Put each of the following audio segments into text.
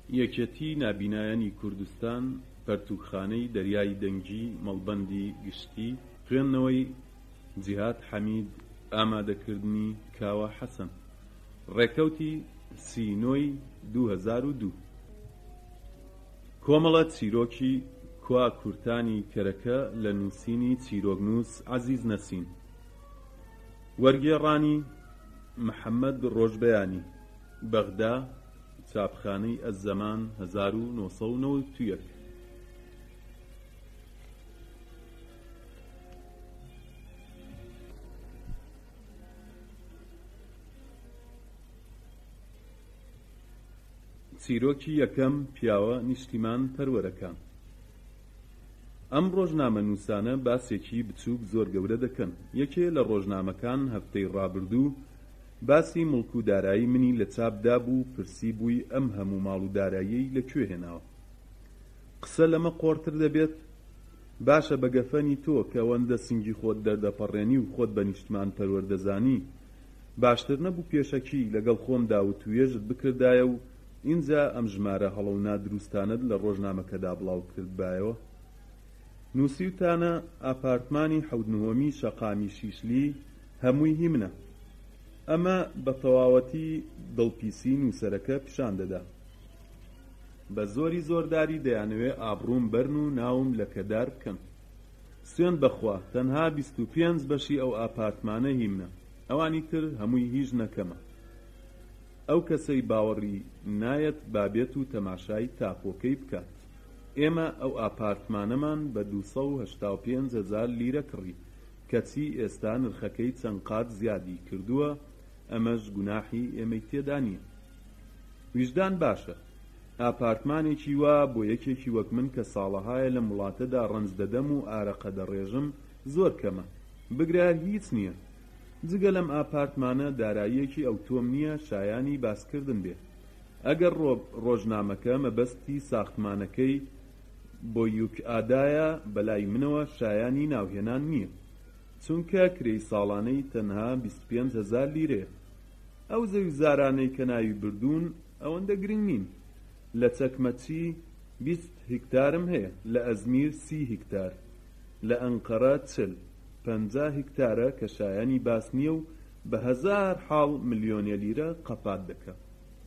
یەکێتی نابینایانی کوردستان پەرتووخانەی دەریای دەنگی مەڵبەندی گشتی خوێندنەوەی جیهاد حەمید ئامادەکردنی کاوە حەسەن ڕێکەوتی سینۆی 2002 کۆمەڵە چیرۆکی کوا کورتانی کەرەکە لە نووسینی چیرۆکنووس عەزیز نەسین وەرگێڕانی محەممەد ڕۆژبەیانی بەغدا چاپخانەی ئەززەمان 1991 چیرۆکی یەکەم پیاوە نیشتیمان پەروەرەکان ئەم ڕۆژنامە نووسانە باسێکی بچووک زۆر گەورە دەکەن یەکێ لە ڕۆژنامەکان هەفتەی ڕابردوو باسی مڵک و دارایی منی لە چاپدا بوو پرسی بووی ئەم هەموو ماڵ و داراییەی لەکوێ هێناوە قسە لەمە قۆڕتر دەبێت باشە بەگەفەنی تۆ کە ئەوەندە سنگی خۆت دەردەپەڕێنی و خۆت بە نیشتمان پەروەردەزانی باشتر نەبوو پێشەکی لەگەڵ خۆمدا و توێژت بکردایە و ئینجا ئەم ژمارە هەڵە و نادروستانت لە ڕۆژنامەکەدا بڵاو کردبایەوە نووسیوتانە ئاپارتمانی حەوت شەقامی شیشلی هەمووی هی منە ئەمە بە تەواوەتی دڵپیسی نووسەرەکە پیشان دەدا بە زۆری زۆرداری دەیانەوێ ئابڕووم بەرن و ناوم لە کەدار بکەن سوێن بەخوا تەنها 25 بەشی ئەو ئاپارتمانە هی منە ئەوانی تر هەمووی هیچ نەکەمە ئەو کەسەی باوەڕی نایەت بابێت و تەماشای تاپۆکەی بکات ئێمە ئەو ئاپارتمانەمان بە 285,000 لیرە کڕی کەچی ئێستا نرخەکەی چەند قات زیادی کردووە ئەمەش گوناحی ئێمەی تێدا نییە ویژدان باشە ئاپارتمانێکی وا بۆ یەکێکی وەک من کە ساڵەهایە لە وڵاتەدا ڕەنج دەدەم و ئارەقە دەڕێژم زۆر کەمە بگرار هیچ نییە جگە لەم ئاپارتمانە داراییەکی ئەوتۆم نییە شایانی باسکردن بێ ئەگەر ڕۆژنامەکە مەبەستی ساختمانەکەی بۆ یوک ئادایە بەلای منەوە شایانی ناوهێنان نییە چونکە کرێی ساڵانەی تەنها 25,000 لیرەیە ئەو زەویزارانەی کە ناوی بردوون ئەوەندە گرنگ نین لە چەکمەچی 20 هیکتارم هەیە لە ئەزمیر 30 هیکتار لە ئەنقەرە 50 هیکتارە کە شایانی باس نییە و بە 1000 حاڵ ملیۆنە لیرە قەپات دەکات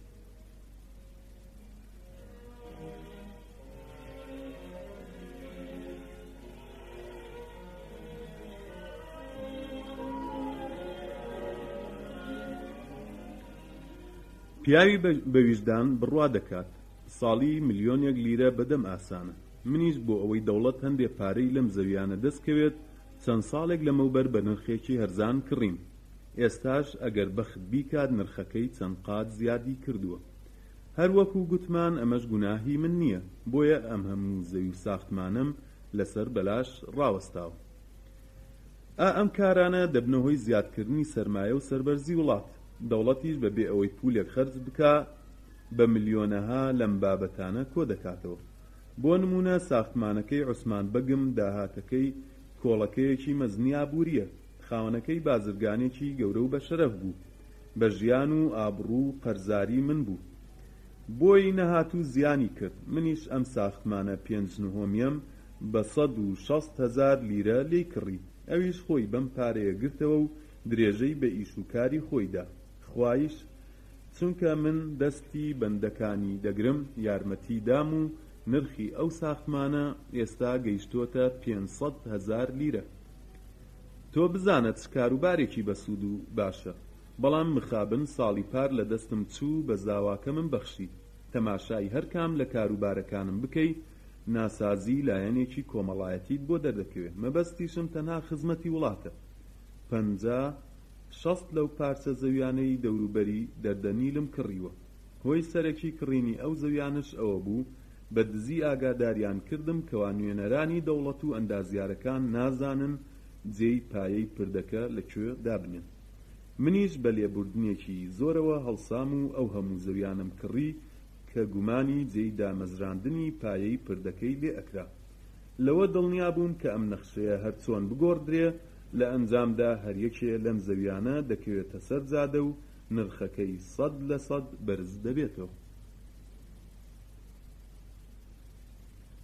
پیاوی بەویژدان بڕوا دەکات ساڵی ملیۆنێک لیرە بەدەم ئاسانە منیش بۆ ئەوەی دەوڵەت هەندێک پارەی لەم زەویانە دەستکەوێت چەند ساڵێک لەمەوبەر بە نرخێکی هەرزان کڕیم ئێستاش ئەگەر بەخت بیکات نرخەکەی چەند قات زیادی کردووە هەروەکو گوتمان ئەمەش گوناهی من نییە بۆیە ئەم هەموو زەوی و ساختمانم لەسەر بەلاش ڕاوەستاوە ئەم کارانە دەبنەوەی زیادکردنی سەرمایە و سەربەرزی وڵات دەوڵەتیش بەبێ ئەوەی پولێک خەرج بکا بە ملیۆنەها لەم بابەتانە کۆ دەکاتەوە بۆ نمونە ساختمانەکەی عوسمان بەگم داهاتەکەی کۆڵەکەیەکی مەزنی ئابووریە خاوەنەکەی بازرگانێکی گەورە و بەشەرەف بوو بە ژیان و ئابڕوو و قەرزاری من بوو بۆی نەهاتوو زیانی کرد منیش ئەم ساختمانە 5/9 بە 160,000 لیرە لێی کڕی ئەویش خۆی بەم پارەیە گرتەوە و درێژەی بە ئیشوکاری خۆیدا خوایش چونکە من دەستی بەندەکانی دەگرم یارمەتی دام و نرخی ئەو ساختمانە ئێستا گەیشتۆتە 500,000 لیرە تۆ بزانە چ کاروبارێکی بەسوود و باشە بەڵام مخابن ساڵی پار لە دەستم چوو بە زاواکە من بەخشی تەماشای هەرکام لە کاروبارەکانم بکەی ناسازی لایەنێکی کۆمەڵایەتیت بۆ دەردەکەوێت مەبەستیشم تەنها خزمەتی وڵاتە 50-60 لەو پارچە زەویانەی دەوروبەری دەردەنیلم کڕیوە هۆی سەرەکی کڕینی ئەو زەویانش ئەوە بوو بە دزی ئاگاداریان کردم کەوا نوێنەرانی دەوڵەت و ئەندازیارەکان نازانن جێی پایەی پردەکە لەکوێ دابنێن منیش بە لێبوردنێکی زۆرەوە هەڵسام و ئەو هەموو زەویانم کڕی کە گومانی جێی دامەزراندنی پایەی پردەکەی لێ ئەکرا لەوە دڵنیا بووم کە ئەم نەخشەیە هەرچۆن بگۆڕدرێ لە ئەنجامدا هەریەکێ لەم زەویانە دەکەوێتە سەر جادە و نرخەکەی 100% بەرز دەبێتەوە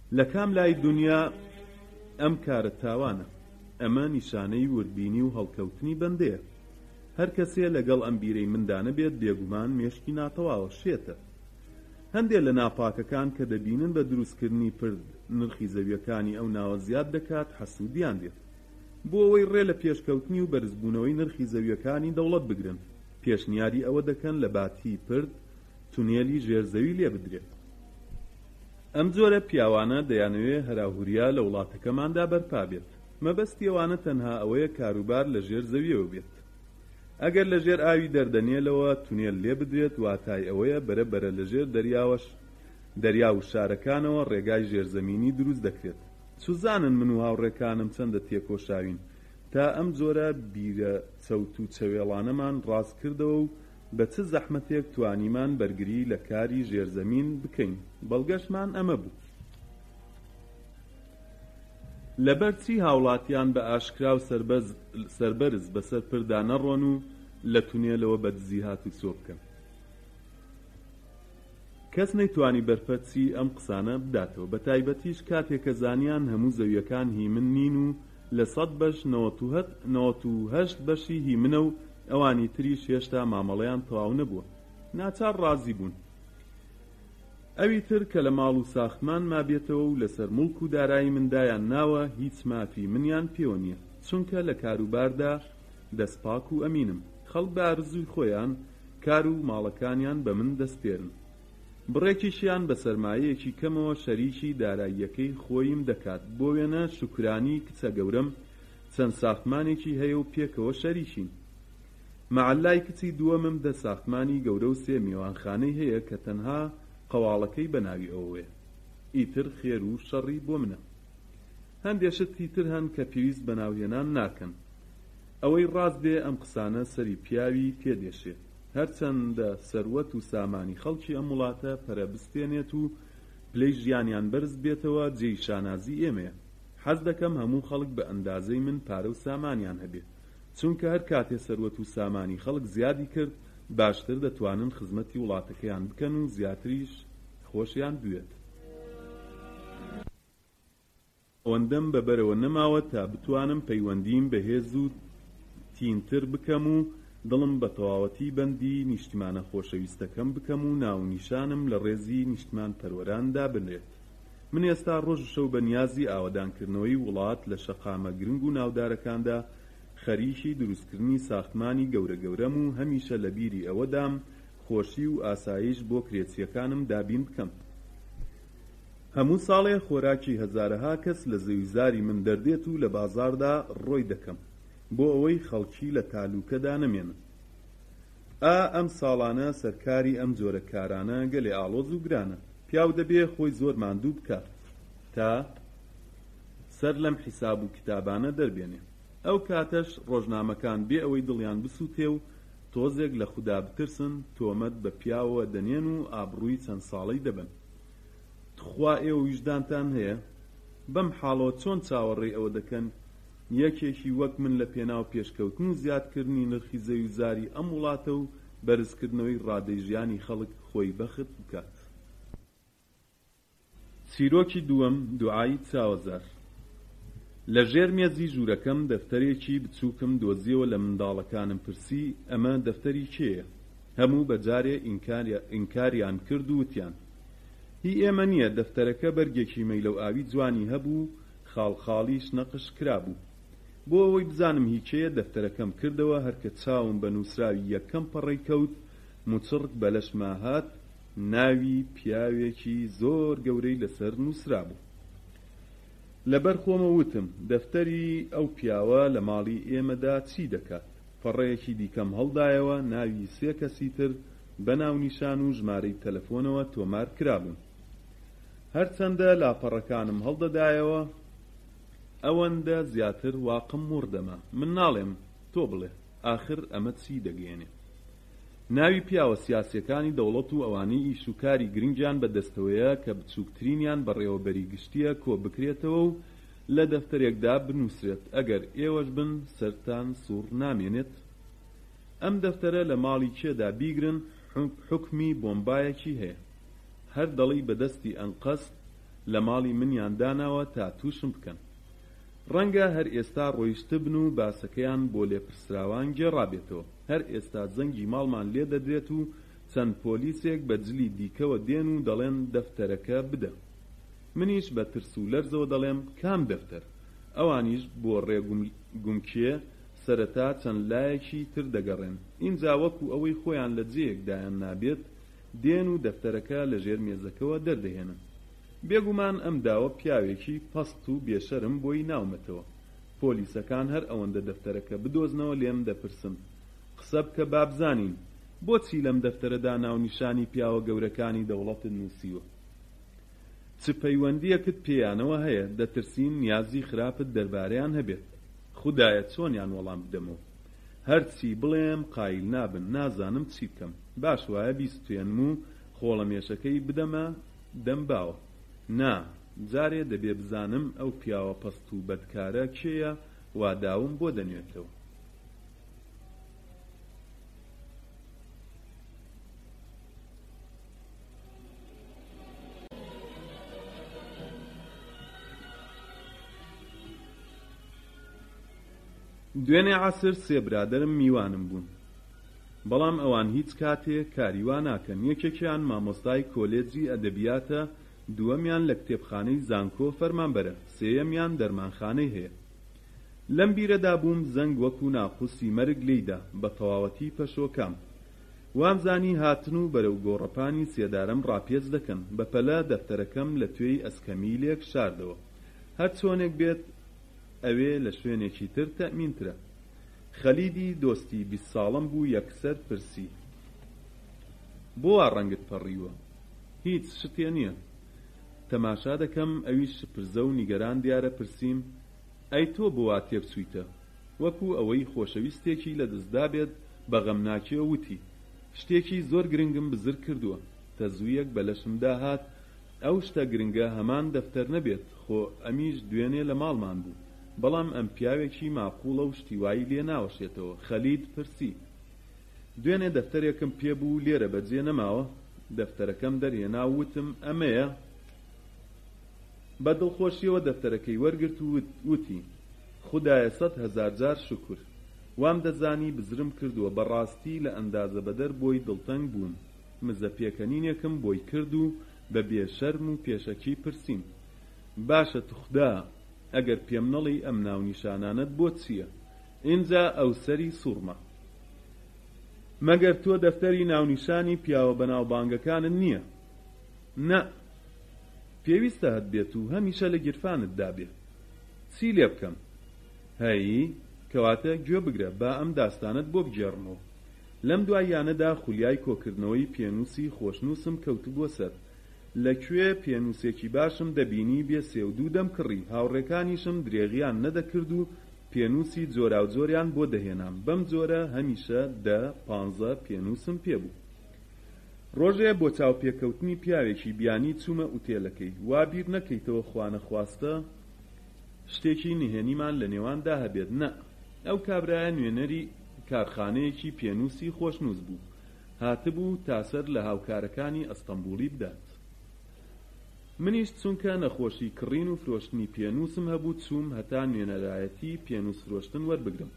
لە کام لای دنیا ئەم کارە تاوانە. ئەمە نیشانەی وردبینی و هەڵکەوتنی بەندەیە. هەر کەسێ لەگەڵ ئەم بیرەی مندانە بێت بێگومان مێشکی ناتەواوە شێتە. هەندێک لە ناپاکەکان کە دەبینن بە دروستکردنی پرد نرخی زەویەکانی ئەو ناوە زیاد دەکات حەسوودیان دێت بۆ ئەوەی ڕێ لە پێشکەوتنی و بەرزبوونەوەی نرخی زەویەکانی دەوڵەت بگرن. پێشنیاری ئەوە دەکەن لە باتی پرد تونێلی ژێرزەوی لێ بدرێت. ئەم جۆرە پیاوانە دەیانەوێت هەراهوریا لە وڵاتەکەماندا بەرپا بێت. مەبەستی ئەوانە تەنها ئەوەیە کاروبار لە ژێر زەویەوە بێت. ئەگەر لە ژێر ئاوی دەردەنێلەوە تونێل لێ بدرێت واتای ئەوەیە بەرەبەرە لە ژێر دەریا و شارەکانەوە ڕێگای ژێرزەمینی دروست دەکرێت. سوزانن من و هاوڕێکانم چەندە تێکۆشاوین تا ئەم جۆرە بیرە چەوت و چەوێڵانەمان ڕاست کردەوە و بە چ زەحمەتێک توانیمان بەرگری لە کاری ژێرزەمین بکەین. بەڵگەشمان ئەمە بوو. لەبەرچی هاوڵاتیان بە ئاشکرا و سەربەرز بەسەر پردا نەڕۆن و لە تونێلەوە بەدزی هاتوچۆ بکەن. کەس نەیتوانی بەرپەرچی ئەم قسانە بداتەوە، بە تایبەتیش کاتێک کە زانیان هەموو زەویەکان هیمن نین و لە 98 بەشی هیمنە و ئەوانی تریش هێشتا مامەڵەیان تەواو نەبووە. ناچار ڕازی بوون. ئەوی تر کە لە ماڵ و ساختمان مابێتەوە و لەسەر مڵک و دارایی مندایان ناوە هیچ مافی منیان پێوە نییە، چونکە لە کاروباردا دەستپاک و ئەمینم. خەڵک بە ئارزووی خۆیان کار و ماڵەکانیان بە من دەستپێرن. بڕێکیشیان بە سەرمایەیەکی کەمەوە شەریکی داراییەکەی خۆیم دەکات. بۆ وێنە شوکرانی کچە گەورەم چەند ساختمانێکی هەیە و پێکەوە شەریکین. مەعەلای کچی دووەمم دە ساختمانی گەورە و 3 میوانخانەی هەیە کە تەنها قەواڵەکەی بەناوی ئەوەیە. ئیتر خێر و شەڕی بۆ منە. هەندێشتی تر هەن کە پێویست بەناوهێنان ناکەن. ئەوەی ڕاست بێ ئەم قسانە سەری پیاوی پێدێشێت. هەرچەندە سەروەت و سامانی خەڵکی ئەم وڵاتە پەرەبستێنێت و پلەی ژیانیان بەرز بێتەوە جێی شانازی ئێمەیە. حەز دەکەم هەموو خەڵک بە ئەندازەی من پارە و سامانیان هەبێت، چونکە هەر کاتێ سەروەت و سامانی خەڵک زیادی کرد باشتر دەتوانن خزمەتی وڵاتەکەیان بکەن و زیاتریش خۆشیان دوێت. ئەوەندەم بەبەرەوە نەماوە تا بتوانم پەیوەندیم بە هێز و تینتر بکەم و دڵم بە تەواوەتی بەندی نیشتمانە خۆشەویستەکەم بکەم و ناونیشانم لە ڕێزی نیشتمان پەروەراندا بنرێت. من ئێستا ڕۆژ و شەو بە نیازی ئاوەدانکردنەوەی وڵات لە شەقامە گرنگ و ناودارەکاندا خەریکی دروستکردنی ساختمانی گەورە و هەمیشە لە بیری ئەوەدام خۆشی و ئاسایش بۆ کرێچیەکانم دابین بکەم. هەموو ساڵێ خۆراکی هەزارەها کەس لە زەویزاری من دەردێت و لە بازاردا ڕۆی دەکەم بۆ ئەوەی خەڵکی لە تالوکەدا نەمێنن. ئەم ساڵانە سەرکاری ئەم جۆرە کارانە گەلێ ئاڵۆز و گرانە. پیاو دەبێ خۆی زۆر ماندوو بکات تا سەر لەم حیساب و کتابانە دەربێنێ. ئەو کاتەش ڕۆژنامەکان بێ ئەوەی دڵیان بسووتێ و تۆزێک لە خوددا بترسن تۆمەت بە پیاوە دەنێن و ئابڕووی چەند ساڵەی دەبن. تخوا ئێوە ویژدانتان هەیە بەم حاڵەوە چۆن چاوەڕێی ئەوە دەکەن یەکێکی وەک من لە پێناو پێشکەوتن و زیادکردنی نرخی زەویزاری ئەم وڵاتە و بەرزکردنەوەی ڕادەی ژیانی خەڵک خۆی بەخت بکات. چیرۆکی دووەم، دوعای چاوەزار. لە ژێر مێزی ژوورەکەم دەفتەرێکی بچووکم دۆزیەوە لە منداڵەکانم پرسی ئەمە دەفتەری کێیە؟ هەموو بەجارێ ئینکاریان کرد و وتیان هی ئێمە نییە. دەفتەرەکە بەرگێکی مەیلە و ئاوی جوانی هەبوو، خاڵخاڵیش نەقش کرابوو. بۆ ئەوەی بزانم هیچەیە دەفتەرەکەم کردەوە. هەرکە چاوم بە نووسراوی یەکەم پەڕەی کەوت موچڕک بەلەشما هات، ناوی پیاوێکی زۆر گەورەی لەسەر نووسرا بوو. لەبەر خۆمە وتم دەفتەری ئەو پیاوە لە ماڵی ئێمەدا چی دەکات؟ پەڕەیەکی دیکەم هەڵدایەوە، ناوی 3 کەسی تر بە ناونیشان و ژمارەی تەلەفۆنەوە تۆمار کرابوون. هەرچەندە لاپەڕەکانم هەڵدەدایەوە ئەوەندە زیاتر واقم وردەما. من ناڵێم تۆ بڵێ ئاخر ئەمە چی دەگەێنێ؟ ناوی پیاوە سیاسیەکانی دەوڵەت و ئەوانەی ئیش و کاری گرنگیان بەدەستەوەیە کە بچووکترینیان بەڕێوەبەری گشتیە کۆ بکرێتەوە و لە دەفتەرێکدا بنووسرێت. ئەگەر ئێوەش بن سەرتان سوور نامێنێت. ئەم دەفتەرە لە ماڵی کێدا بیگرن حکمی بۆمبایەکی هەیە. هەر دەڵی بەدەستی ئەنقەست لە ماڵی منیان داناوە تا تووشم بکەن. ڕەنگە هەر ئێستا ڕۆیشتە بن و باسەکەیان بۆ لێپرسراوان گێڕابێتەوە. هەر ئێستا زەنگی ماڵمان لێ دەدرێت و چەند پۆلیسێک بە جلی دیکەوە دێن و دەڵێن دەفتەرەکە بدە. منیش بە ترس و لەرزەوە دەڵێم کام دەفتەر؟ ئەوانیش بۆ ڕێگومکێ سەرەتا چەند لایەکی تر دەگەڕێن. ئینجا وەکو ئەوەی خۆیان لە جێیەکدایان نابێت دێن و دەفتەرەکە لە ژێر مێزەکەوە دەردەهێنن. بێگومان ئەم داوە پیاوێکی پەست و بێشەرم بۆی ناومەتەوە. پۆلیسەکان هەر ئەوەندە دەفتەرەکە بدۆزنەوە لێم دەپرسن قسە بکە بابزانین بۆچی لەم دەفتەرەدا ناونیشانی پیاوە گەورەکانی دەوڵەتت نووسیوە؟ چ پەیوەندیەکت پێیانەوە هەیە؟ دەترسین نیازی خراپت دەربارەیان هەبێت. خودایە چۆنیان وەڵام بدەمەوە؟ هەرچی بڵێم قایل نابن، نازانم چی بکەم. باش وایە بیستوێنم و خۆڵەمێشەکەی بدەمە دەم باوە. نا، جارێ دەبێ بزانم ئەو پیاوە پەست و بەدکارە کێیە وا داوم بۆ دەنوێتەوە. دوێنێ عەسر سێ برادەرم میوانم بوون، بەڵام ئەوان هیچ کاتێک کاریوا ناکەن. یەکێکیان مامۆستای کۆلێجی ئەدەبیاتە، دووەمیان لە کتێبخانەی زانکۆ فەرمانبەرە، سێیەمیان دەرمانخانەی هەیە. لەم بیرەدا بووم زەنگ وەکو ناقوسی مەرگ لێیدا بە تەواوەتی پەشۆکام. وامزانی هاتن و بەرەو گۆڕەپانی سێدارم ڕاپێچ دەکەن. بەپەلە دەفتەرەکەم لە توێی ئەسکەمیلێک شاردەوە. هەر چۆنێک بێت ئەوێ لە شوێنێکی تر تەمینترە. خەلیدی دۆستی 20 ساڵم بوو، یەکسەر پرسی بۆ وا ڕەنگت پەڕیوە؟ هیچ شتێ نییە. تەماشا دەکەم، ئەویش پرزە و نیگەران دیارە. پرسییم ئەی تۆ بۆ وا تێبچوویتە؟ وەکو ئەوەی خۆشەویستێکی لە دەستدا بێت بە غەمناکیەوە وتی شتێکی زۆر گرنگم بزر کردووە. تەزوویەک بەلەشمدا هات. ئەو شتە گرنگە هەمان دەفتەر نەبێت، خۆ ئەمیش دوێنێ لە ماڵمان بوو، بەڵام ئەم پیاوێکی ماقوڵە و شتیوایی لێ ناوەشێتەوە. خەلید پرسی دوێنێ دەفتەرێکم پێبوو لێرە بەجێ نەماوە؟ دەفتەرەکەم دەرهێنا و وتم ئەمەیە. بە دڵخۆشیەوە دەفتەرەکەی وەرگرت و وتی خودایە 100,000 جار شکر. وام دەزانی بزرم کردووە. بەڕاستی لە ئەندازە بەدەر بۆی دڵتەنگ بووم. مزە پێکەنینێکم بۆی کرد و بە بێشەرم و پێشەکی پرسیم باشە توخدا ئەگەر پێم نەڵی ئەم ناونیشانانت بۆ چییە؟ ئینجا ئەو سەری سوورمە. مەگەر تۆ دەفتەری ناونیشانی پیاوە بەناوبانگەکانت نییە؟ نە، پێویستە هەت بێت و هەمیشە لە گیرفانت دابێت. چی لێ بکەم؟ هەیی کەواتە گوێ بگرە، با ئەم داستانت بۆ بگێڕمەوە. لەم دواییانەدا خولیای کۆکردنەوەی پێنووسی خۆشنووسم کەوتبووە سەر. لەکوێ پێنووسێکی باشم دەبینی بێ سێودوو دەم کڕی. هاوڕێکانیشم درێغیان نەدەکرد و پێنووسی جۆراو جۆریان بۆ دەهێنام. بەم جۆرە هەمیشە 10-15 پێنووسم پێبوو. ڕۆژێ بۆ چاوپێکەوتنی پیاوێکی بیانی چوومە ئوتێلەکەی. وا بیر نەکەیتەوە خوانە خواستە شتێکی نهێنیمان لە نێواندا هەبێت. نە، ئەو کابرایە نوێنەری کارخانەیەکی پێنووسی خۆشنووس بوو. هاتبوو تاسەر لە هاوکارەکانی ئەستەمبوڵی بدات. منیش چونکە نەخۆشی کڕین و فرۆشتنی پێنووسم هەبوو چووم هەتا نوێنەرایەتی پێنووس فرۆشتن وەربگرم.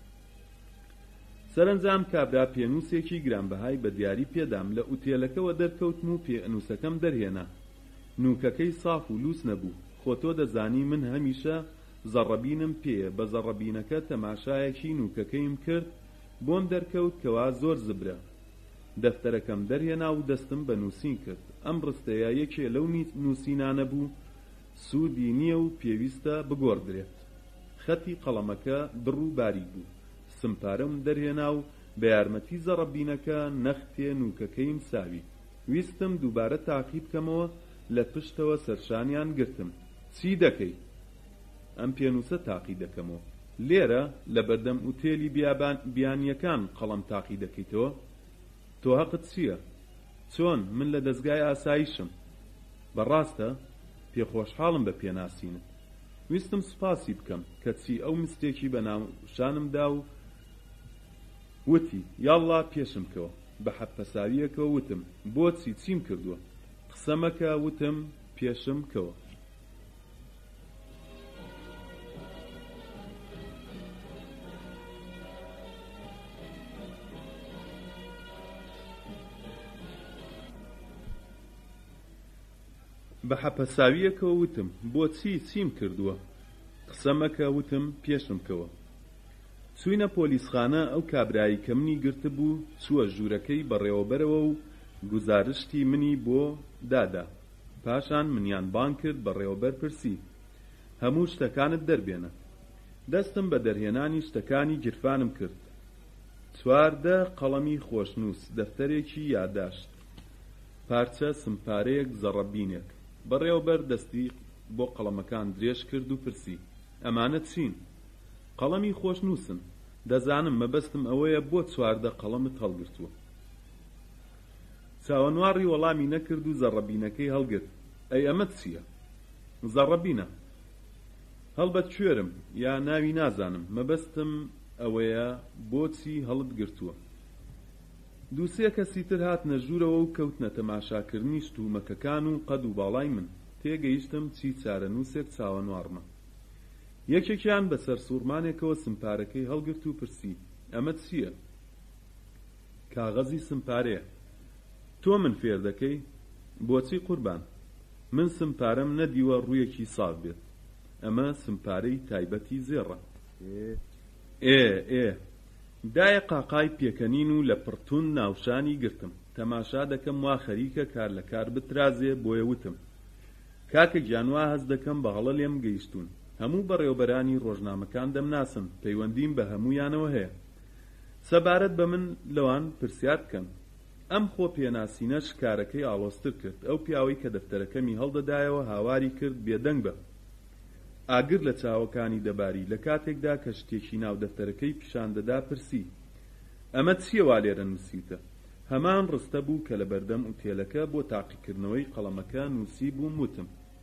سەرنجام کابرا پێنووسێکی گرانبەهای بە دیاری پێدام. لە ئوتێلەکەوە دەرکەوتم و پێنووسەکەم دەرهێنا. نووکەکەی صاف و لوس نەبوو. خۆ تۆ دەزانی من هەمیشە زەڕەبینم پێیە. بە زەڕەبینەکە تەماشایەکی نووکەکەیم کرد، بۆم دەرکەوت کەوا زۆر زبرە. دەفتەرەکەم دەرهێنا و دەستم بە نووسین کرد. ئەم ڕستەیە یەکێ لەو نووسینانە بوو سوودی نییە و پێویستە بگۆڕدرێت. خەتی قەڵەمەکە بڕ و باریک بوو. سمپارەم دەرهێنا و بە یارمەتی زەڕەبینەکە نەختێ نووکەکەیم ساوی. ویستم دووبارە تاقی بکەمەوە، لە پشتەوە سەرشانیان گرتم. چی دەکەی؟ ئەم پێنووسە تاقی دەکەمەوە. لێرە لە بەردەم ئوتێلی بیانیەکان قەڵەم تاقی دەکەیتەوە؟ تۆ حەقت چییە؟ چۆن من لە دەستگای ئاسایشم؟ بەڕاستە پێخۆشحاڵم بە پێناسینت. ویستم سوپاسی بکەم کەچی ئەو مستێکی بە ناوشانمدا و وتی یاڵڵا پێشم کەوە. بە حەپەساویەکەوە وتم بۆچی چیم کردووە؟ قسەمەکە. وتم پێشم کەوە. بە حەپەساویەکەوە وتم بۆچی چیم کردووە قسەمەکە وتم پێشم کەوە چووینە پۆلیسخانە ئەو کابرایی کە منی گرتبوو چووە ژوورەکەی بەڕێوەبەرەوە و گوزارشتی منی بۆ دادا پاشان منیان بان کرد بەڕێوەبەر پرسی هەموو شتەکانت دەربێنە دەستم بە دەرهێنانی شتەکانی گیرفانم کرد 14 قەڵەمی خۆشنووس دەفتەرێکی یادداشت پارچە سمپارەیەک زەڕەبینێک بەڕێوەبەر دەستی بۆ قەڵەمەکان درێژ کرد و پرسی ئەمانە چین قەڵەمی خۆشنووسن دەزانم مەبەستم ئەوەیە بۆ 14 قەڵەمت هەڵگرتووە چاوەنواڕی وەڵامی نەکرد و زەڕەبینەکەی هەڵگرت ئەی ئەمە چییە زەڕەبینە هەڵبەت کوێرم یا ناوی نازانم مەبەستم ئەوەیە بۆچی هەڵت گرتووە دووسێ کەسی تر هاتنە ژوورەوە و کەوتنە تەماشاکردنی شتومەکەکان و قەد و باڵای من تێگەیشتم چی چارەنووسێک چاوەنوارمە یەکێکیان بەسەر سوورمانێکەوە سمپارەکەی هەڵگرت و پرسی ئەمە چییە کاغەزی سمپارەیە تۆ من فێر دەکەی بۆچی قوربان من سمپارەم نەدیوە ڕوویەکی ساغ بێت ئەمە سمپارەی تایبەتی زێڕە ئێ دایە قاقای پێکەنین و لە پڕتون ناوشانی گرتم تەماشا دەکەم وا خەریکە کار لە کار بترازێ بۆیە وتم کاکە گیانوا هەز دەکەم بە هەڵە لێم گەیشتون هەموو بەڕێوەبەرانی ڕۆژنامەکان دەمناسم پەیوەندیم بە هەموویانەوە هەیە سەبارەت بە من لەوان پرسیار بکەن ئەم خۆ پێناسینە شکارەکەی ئاڵۆستر کرد ئەو پیاوەی کە دەفتەرەکەمی هەڵدەدایەوە هاواری کرد بێدەنگ بە ئاگر لە چاوەکانی دەباری لە کاتێکدا کە شتێکی ناو دەفتەرەکەی پیشان دەدا پرسی ئەمە چییە وا لێرە نووسیتە هەمان ڕستە بوو کە لە بەردەم ئوتێلەکە بۆ تاقیکردنەوەی قەڵەمەکە نووسی بووم وتم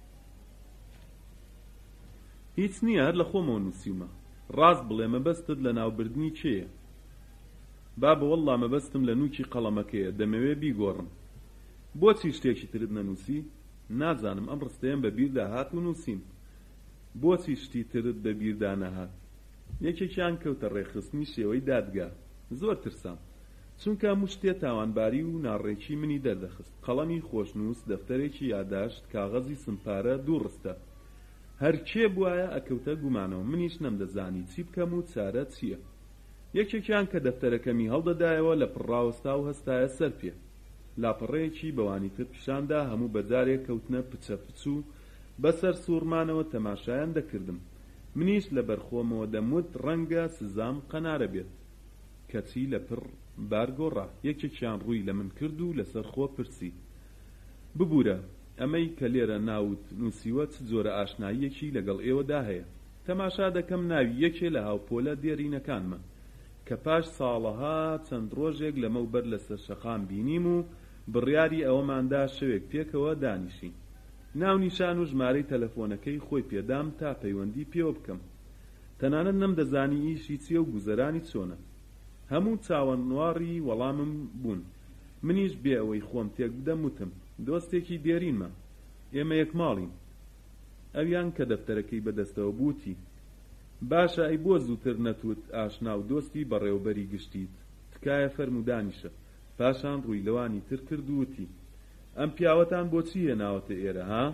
هیچ نییە هەر لە خۆمەوە نووسیومە ڕاست بڵێ مەبەستت لە ناوبردنی چێیە با بەوەڵڵا مەبەستم لە نووکی قەڵەمەکەیە دەمەوێ بیگۆڕم بۆچی شتێکی ترت نەنووسی نازانم ئەم ڕستەیەم بە بیردا هات و نووسیم بۆچی شتی ترت بە بیردا نەهات یەکێکیان کەوتە ڕێخستنی شێوەی دادگا زۆر ترسام چونکە هەموو شتێ تاوانباری و ناڕێکی منی دەردەخست قەڵەمی خۆشنووس دەفتەرێکی یادداشت کاغەزی سمپارە دوو ڕستە هەرکێ بوایە ئەکەوتە گومانەوە منیش نەمدەزانی چی بکەم و چارە چییە یەکێکیان کە دەفتەرەکەمی هەڵدەدایەوە لە پڕاوەستا و هەستایە سەر پێ لاپەڕەیەکی بەوانی تر پیشاندا هەموو بەجارێک کەوتنە پچە پچوو بەسەر سوورمانەوە تەماشایان دەکردم منیش لە بەرخۆمەوە دەموت ڕەنگە سزام قەنارە بێت کەچی لە پڕ بارگۆڕا یەکێکیان ڕووی لە من کرد و لەسەر خۆ پرسی ببوورە ئەمەی کە لێرە ناوت نووسیوە چ جۆرە ئاشناییەکی لەگەڵ ئێوەدا هەیە تەماشا دەکەم ناوی یەکێ لە هاوپۆلە دێرینەکانمە کە پاش ساڵەها چەند ڕۆژێک لەمەوبەر لەسەر شەقام بینیم و بڕیاری ئەوەماندا شەوێک پێکەوە دانیشین ناو نیشان و ژمارەی تەلەفۆنەکەی خۆی پێدام تا پەیوەندی پێوە بکەم تەنانەت نەمدەزانی ئیشی چییە و گوزەرانی چۆنە هەموو چاوەنواری وەڵامم بوون منیش بێ ئەوەی خۆم تێک بدەم وتم دۆستێکی دێرینمە ئێمە یەک ماڵین ئەویان کە دەفتەرەکەی بەدەستەوە بووتی باشە ئەی بۆ زووتر نەتوت ئاشنا و دۆستی بەڕێوەبەری گشتیت تکایە فەرمودانیشە پاشان ڕووی لەوانی تر کرد و وتی ئەم پیاوەتان بۆچی هێناوەتە ئێرە ها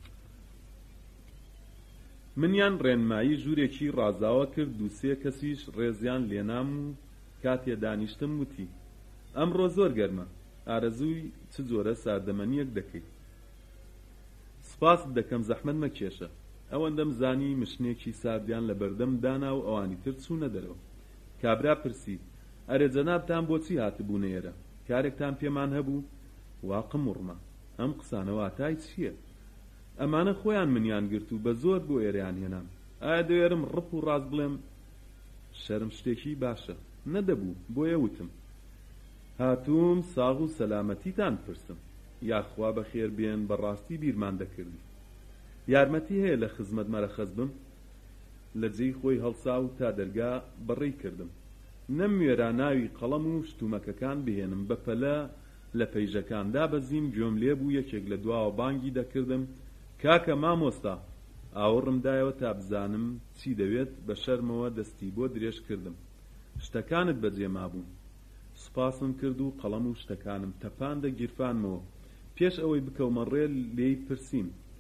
منیان ڕێنمایی ژوورێکی ڕازاوە کرد دووسێ کەسیش ڕێزیان لێنام و کاتێ دانیشتم وتی ئەمڕۆ زۆر گەرمە ئارەزووی چ جۆرە ساردەمەنیەک دەکەیت سپاس دەکەم زەحمەت مەکێشە ئەوەندەم زانی مشنێکی ساردیان لە بەردەم دانا و ئەوانی تر چوونە دەرەوە کابرا پرسی ئەرێ جەنابتان بۆچی هاتبوونە ئێرە کارێکتان پێمان هەبوو واقم وڕمە ئەم قسانە واتای چییە ئەمانە خۆیان منیان گرت و بە زۆر بۆ ئێرەیان هێنان ئایا دەوێرم ڕپ و ڕاست بڵێم شەرم شتێکی باشە نەدەبوو بۆیە وتم هاتووم ساغ و سەلامەتیتان پرسم یاخوا بە خێر بێن بەڕاستی بیرمان دەکردی یارمەتی هەیە لە خزمەت مەرەخەز بم لە جێی خۆی هەڵسا و تا دەرگا بەڕێی کردم نەموێرا ناوی قەڵەم و شتومەکەکان بهێنم بەپەلە لە پەیژەکاندا بەزیم گوێم لێبوو یەکێک لە دواوە بانگی دەکردم کاکە مامۆستا ئاوەڕمدایەوە تا بزانم چی دەوێت بە شەرمەوە دەستی بۆ درێژ کردم شتەکانت بەجێ مابوون سوپاسم کرد و قەڵەم و شتەکانم تەپاندە گیرفانمەوە پێش ئەوەی بکەومە ڕێ لێی پرسیم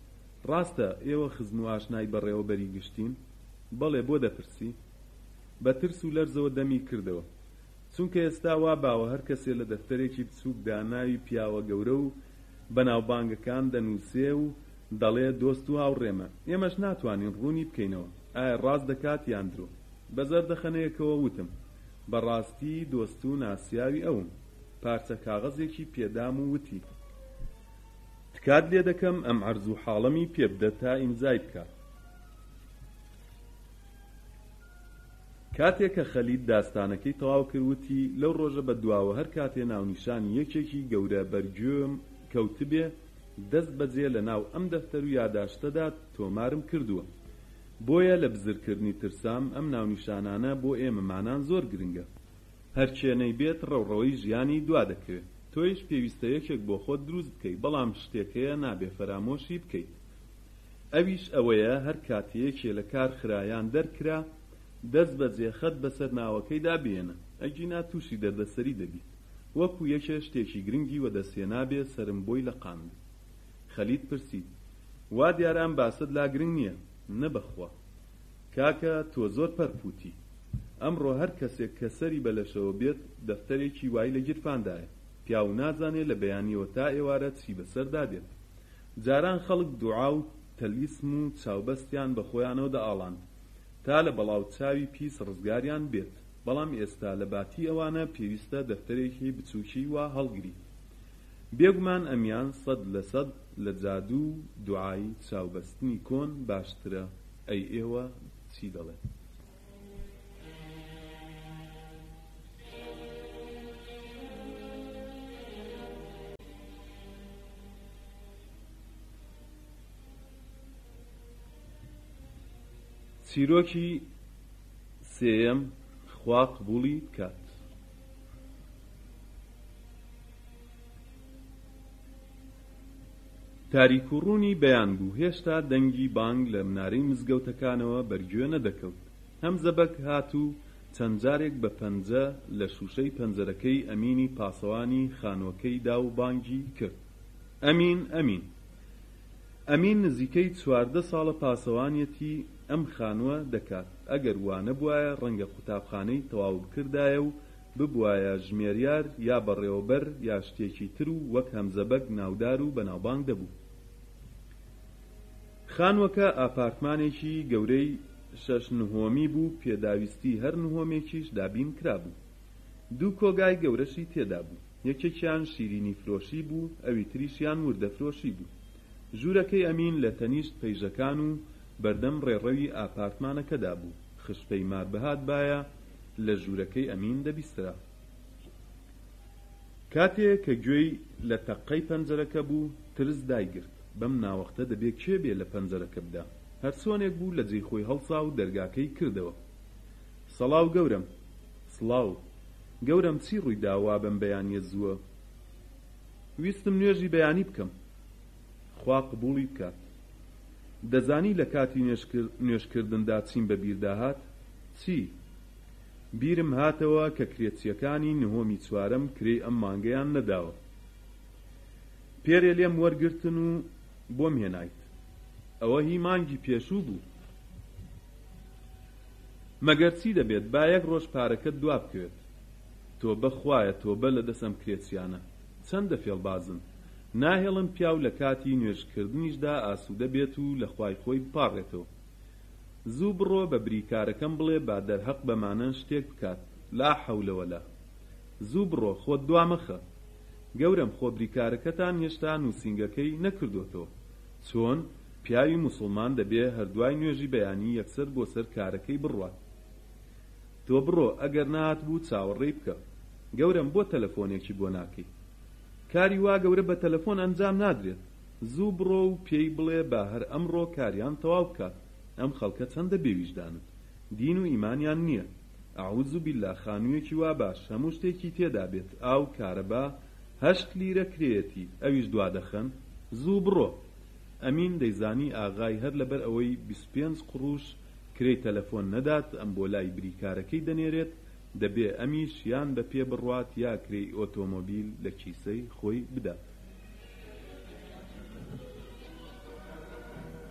ڕاستە ئێوە خزم و ئاشنای بەڕێوەبەری گشتین؟ بەڵێ بۆ دەپرسی؟ بە ترس و لەرزەوە دەمی کردەوە، چونکە ئێستا وا باوە هەر کەسێ لە دەفتەرێکی بچووکدا ناوی پیاوە گەورە و بەناوبانگەکان دەنووسێ و دەڵێ دۆست و هاوڕێمە، ئێمەش ناتوانین ڕوونی بکەینەوە ئایا ڕاست دەکات یان درۆ. بەزەر دەخەنەیەکەوە وتم بەڕاستی دۆست و ناسیاوی ئەوم. پارچە کاغەزێکی پێدام و وتی تکات لێ دەکەم ئەم عەرز و حاڵەمی پێ بدە تا ئیمزای بکات. کاتێک کە خەلید داستانەکەی تەواو کردوتی لەو ڕۆژە بە دواوە هەر کاتێ ناونیشانی یەکێکی گەورە بەرگوێم کەوتبێ دەست بەجێ لە ناو ئەم دەفتەر و یاداشتەدا تۆمارم کردووە. بۆیە لە بزرکردنی ترسام ئەم ناونیشانانە بۆ ئێمەمانان زۆر گرنگە. هەرچێنەی بێت ڕەوڕەوەی ژیانی دوا دەکەوێت. تۆیش پێویستە یەکێک بۆ خۆت دروست بکەیت، بەڵام شتێکەیە نابێ فەرامۆشی بکەیت. ئەویش ئەوەیە هەر کاتەیەکێ لە کار خرایان دەرکرا دەست بەجێ خەت بەسەر ناوەکەیدا بێنە، ئەگینا تووشی دەردەسەری دەبیت، وەکو یەکێ شتێکی گرنگی وەدەسێنابێ سرم بۆی لە قاند. خەلید پرسید وا دیاران باست لا گرنگ نییە؟ نەبەخوا کاکە تۆ زۆر پەرپوتی. ئەمڕۆ هەر کەسێک کە سەری بەلەشەوە بێت دەفتەرێکی وای لە گیرفاندایە، پیاو نازانێ لە بەیانیەوە تا ئێوارە چی بەسەردا دێت. جاران خەڵک دوعا و تەلیسم و چاوبەستیان بە خۆیانەوە دەئاڵاند تا لە بەڵاو چاوی پیس ڕزگاریان بێت، بەڵام ئێستا لە باتی ئەوانە پێویستە دەفتەرێکی بچووکی وا هەڵگری. بێگومان ئەمیان 100% لە جادوو و دوعای چاوبەستنی کۆن باشترە. ئەی ئێوە چی دەڵێن؟ چیرۆکی سێیەم خوا قبوڵی بکات. تاریک و ڕوونی بەیان بوو، هێشتا دەنگی بانگ لە منارەی مزگەوتەکانەوە بەرگوێ نەدەکەوت. هەم زەبەک هاتوو چەند جارێک بە پەنجە لە شوشەی پەنجەرەکەی ئەمینی پاسەوانی خانووەکەی دا و بانگی کرد. ئەمین ئەمین. ئەمین نزیکەی 14 ساڵە پاسەوانیەتی ئەم خانووە دەکات. ئەگەر وانە بوایە ڕەنگە قوتابخانەی تەواو بکردایە و ببوایە ژمێریار یا بەڕێوەبەر یا شتێکی تر و وەک هەمزەبەک ناودار و بەناوبانگ دەبوو. خانووەکە ئاپارتمانێکی گەورەی 6 نهۆمی بوو، پێداویستی هەر نهۆمێکیش دابین کرابوو. دوو کۆگای گەورەشی تێدا بوو، یەکێکیان شیرینی فرۆشی بوو، ئەوی تریشیان وردە فرۆشی بوو. ژوورەکەی ئەمین لە تەنیشت پەیژەکان و بەردەم ڕێڕەوی ئاپارتمانەکەدا بوو. خشپەی ماربەهات بایە لە ژوورەکەی ئەمین دەبیسترا. کاتێک کە گوێی لە تەقەی پەنجەرەکە بوو ترس دایگرت. بەم ناوەختە دەبێ کێ بێ لە پەنجەرەکە بدا. هەرچۆنێک بوو لە جێی خۆی هەڵسا و دەرگاکەی کردەوە. سەڵاو گەورم. سڵاو گەورم، چی ڕووی داوا بەم بەیانیە زووە؟ ویستم نوێژی بەیانی بکەم. خوا قبوڵی بکات. دەزانی لە کاتی نوێژکردندا چیم بە بیرداهات؟ چی؟ بیرم هاتەوە کە کرێچیەکانی نهۆمی چوارەم کرێی ئەم مانگەیان نەداوە. پێرێ لێم وەرگرتن و بۆم هێنایت. ئەوە هی مانگی پێشوو بوو. مەگەر چی دەبێت با یەک ڕۆژ پارەکەت دوا بکەوێت. تۆ بەخوایە تۆبە لە دەسەم کرێچیانە. چەندە فێڵبازن. ناهێڵن پیاو لە کاتی نوێژکردنیشدا ئاسوودە بێت و لە خوای خۆی بپاڕێتەوە. زوو بڕۆ بە بریکارەکەم بڵێ با دەرهەق بەمانە شتێک بکات. لا حەولەوەلا. زوو بڕۆ خۆت دوامەخە. گەورم خۆ بریکارەکەتان هێشتا نووسینگەکەی نەکردوێتەوە. چۆن پیاوی موسڵمان دەبێ هەردوای نوێژی بەیانی یەکسەر بۆ سەر کارەکەی بڕوات. تۆ بڕۆ ئەگەر نهات بوو چاوەڕێی بکە. گەورم بۆ تەلەفۆنێکی بۆ ناکەی؟ کاری وا گەورە بە تەلەفۆن ئەنجام نادرێت. زوو بڕۆ و پێی بڵێ با هەر ئەمڕۆ کاریان تەواو بکات. ئەم خەڵکە چەندە بێویژدانن. دین و ئیمانیان نییە. ئەعوذ بالله خانوویەکی وا باش هەموو شتێکی تێدا بێت، ئاو کارەبا 8 لیرە کرێتی، ئەویش دوا دەخەن. زوو بڕۆ. ئەمین دەیزانی ئاغای هەر لەبەر ئەوەی 25 قڕوش کرێی تەلەفۆن نەدات ئەم بۆ لای بریکارەکەی دەنێرێت، دەبێ ئەمیش یان بە پێ بڕوات یا کرێی ئۆتۆمۆبیل لە کیسەی خۆی بدات.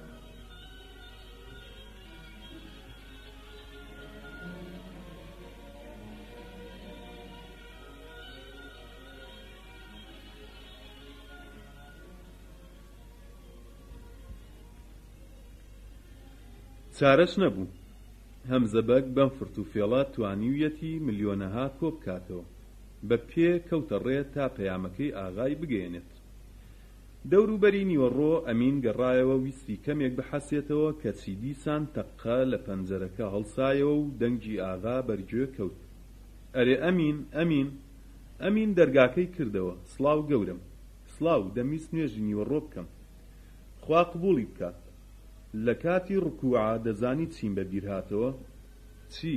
چارەش نەبوو. هەمزەبەک بەم فرتوفێڵە توانیویەتی ملیۆنەها کۆ بکاتەوە، بە پێ کەوتە ڕێ تا پەیامەکەی ئاغای بگەێنێت. دەوروبەری نیوەڕۆ ئەمین گەڕایەوە، ویستی کەمێک بحەسێتەوە کەچی دیسان تەقە لە پەنجەرەکە هەڵسایەوە و دەنگی ئاغا بەرگوێ کەوت. ئەرێ ئەمین دەرگاکەی کردەوە. سڵاو گەورم. سڵاو، دەمویست نوێژی نیوەڕۆ بکەم. خوا قبوڵی بکات. لە کاتی ڕکوعا دەزانی چیم بەبیر هاتەوە؟ چی؟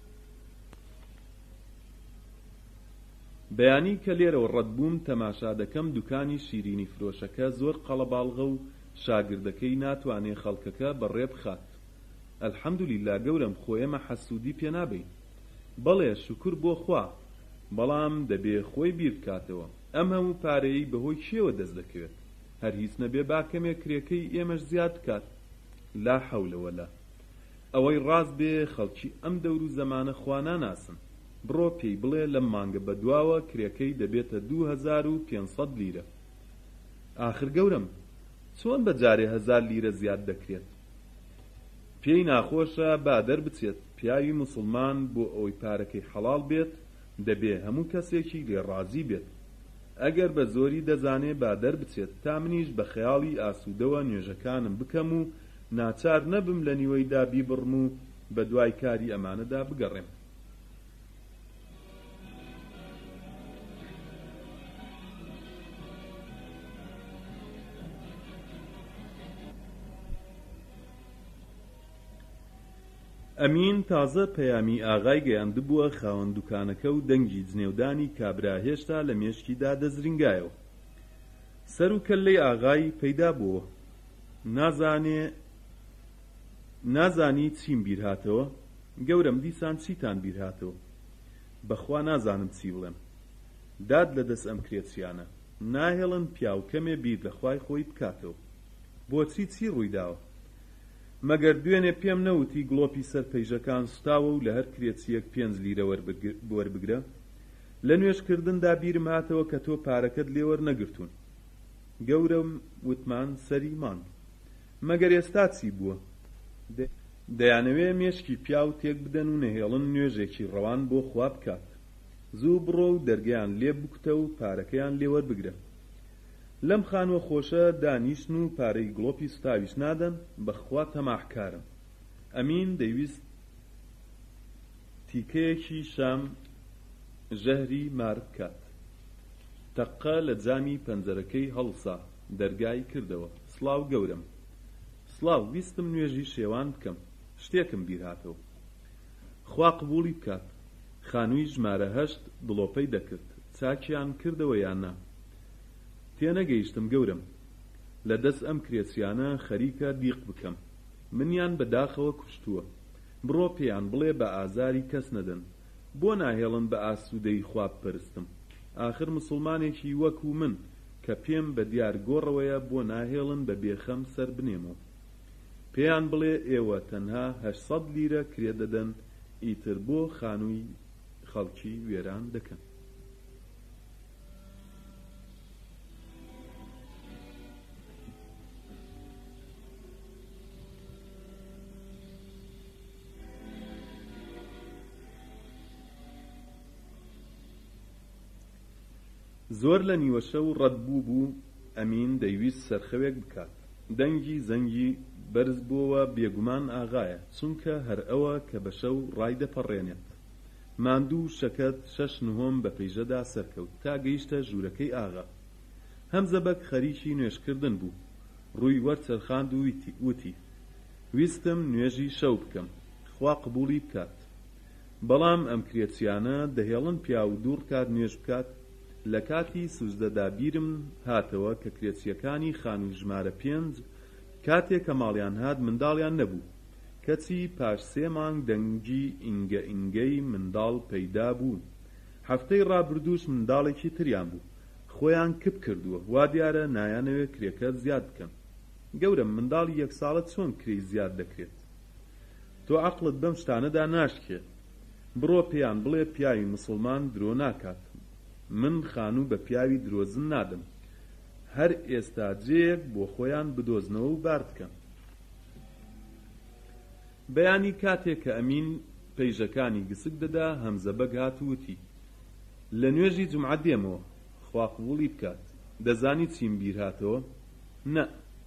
بەیانی کە لێرەوە ڕەتبووم تەماشا دەکەم دوکانی شیرینی فرۆشەکە زۆر قەڵەباڵغە و شاگردەکەی ناتوانێ خەڵکەکە بەڕێ بخات. ئەلحەمدولیلا گەورم، خۆ ئێمە حەسوودی پێ نابین. بەڵێ، شوکر بۆ خوا، بەڵام دەبێ خۆی بیر بکاتەوە. ئەم هەموو پارەی بەهۆی کێوە دەست دەکەوێت؟ هەر هیچ نەبێ باکەمێ کرێکەی ئێمەش زیاد بکات. لا حەولە وەلا. ئەوەی ڕاست بێ خەڵکی ئەم دەور و زەمانە خوا ناناسن. بڕۆ پێی بڵێ لەم مانگە بەدواوە کرێکەی دەبێتە 2500 لیرە. ئاخر گەورم، چۆن بەجارێ 1000 لیرە زیاد دەکرێت؟ پێی ناخۆشە با دەربچێت. پیاوی موسڵمان بۆ ئەوەی پارەکەی حەڵاڵ بێت دەبێ هەموو کەسێکی لێڕازی بێت. ئەگەر بە زۆری دەزانێ با دەربچێت تا منیش بە خەیاڵی ئاسوودەوە نوێژەکانم بکەم و ناچار نەبم لە نیوەیدا بیبڕم و بە دوای کاری ئەمانەدا بگەڕێم. ئەمین تازە پەیامی ئاغای گەیاندبووە خاوەن دوکانەکە و دەنگی جنێودانی کابرا هێشتا لە مێشکیدا دەزرینگایەوە. سەر و کەللەی ئاغای پەیدا بووە. نازانی چیم بیر هاتەوە؟ گەورم، دیسان چیتان بیر هاتەوە؟ بەخوا نازانم چی بڵێم. داد لە دەست ئەم کرێچیانە. ناهێڵن پیاوکەمێ بیر لە خوای خۆی بکاتەوە. بۆچی چی ڕوویداوە؟ مەگەر دوێنێ پێم نەوتی گڵۆپی سەر پەیژەکان سوتاوە و لە هەر کرێچیەک 5 لیرە وەربگرە؟ لە نوێشکردندا بیرم هاتەوە کە تۆ پارەکەت لێوەرنەگرتوون. گەورم وتمان سەری مانگ. مەگەر ئێستا چی بووە؟ دەیانەوێ مێشکی پیاو تێک بدەن و نەهێڵن نوێژێکی ڕەوان بۆ خوا بکات. زوو بڕۆ و دەرگیان لێ بکوتە و پارەکەیان لێوەربگرە. لەم خانوە خۆشە دانیشن و پارەی گڵۆپی سوتاویش نادەن. بەخوا تەماحکارم. ئەمین دەیویست تیکەیەکی شام ژەهری مار بکات. تەقە لە جامی پەنجەرەکەی هەڵسا. دەرگای کردەوە. سڵاو گەورم. سڵاو، ویستم نوێژی شێوان بکەم. شتێکم بیر هاتەوە. خوا قبوڵی بکات. خانووی ژمارە 8 دڵۆپەی دەکرد. چاکیان کردەوە یان نا؟ تێنەگەیشتم گەورم. لە دەست ئەم کرێچیانە خەریکە دیق بکەم. منیان بەداخەوە کوشتووە. بڕۆ پێیان بڵێ بە ئازاری کەس نەدەن. بۆ ناهێڵن بە ئاسوودەی خوا بپەرستم؟ ئاخر موسڵمانێکی وەکو من کە پێم بە دیار گۆڕەوەیە بۆ ناهێڵن بە بێخەم سەر بنێمەوە. پێیان بڵێ ئێوە تەنها 800 لیرە کرێ دەدەن، ئیتر بۆ خانووی خەڵکی وێران دەکەن. زۆر لە نیوە شەو ڕەتبوو بوو. ئەمین دەیویست سەرخەوێک بکات. دەنگی زەنگی بەرز بووەوە. بێگومان ئاغایە، چونکە هەر ئەوە کە بە شەو ڕای دەپەڕێنێت. ماندوو شەکەت 6:09 بە پەیژەدا سەرکەوت تا گەیشتە ژوورەکەی ئاغا. هەمزەبەک خەریکی نوێشکردن بوو. ڕووی وەرچەرخاند و وتی ویستم نوێژی شەو بکەم. خوا قبوڵی بکات. بەڵام ئەم کرێچیانە دەهێڵن پیا و دوور کات نوێژ بکات. لە کاتی سوزدەدا بیرم هاتەوە کە کرێچیەکانی خانووی ژمارە 5 کاتێک کە ماڵیان هات منداڵیان نەبوو. کەچی پاش 3 مانگ دەنگی ئینگەی منداڵ پەیدا بوون. هەفتەی ڕابردووش منداڵێکی تریان بوو. خۆیان کپ کردووە. وا دیارە نایانەوێ کرێکە زیاد بکەن. گەورم، منداڵی 1 ساڵە چۆن کری زیاد دەکرێت؟ تۆ عەقڵت بەم شتانەدا ناشکێت. بڕۆ پێیان بڵێ پیاوی موسڵمان درۆ ناکات. من خانوو بە پیاوی درۆزن نادەم. هەر ئێستا جێیەک بۆ خۆیان بدۆزنەوە و بار بکەن. بەیانی کاتێک کە ئەمین پەیژەکانی گسک دەدا هەمزەبەگ هاتووتی لە نوێژی جومعە دێمەوە خوا قبوڵی بکات دەزانی چیم بیر هاتەوە نە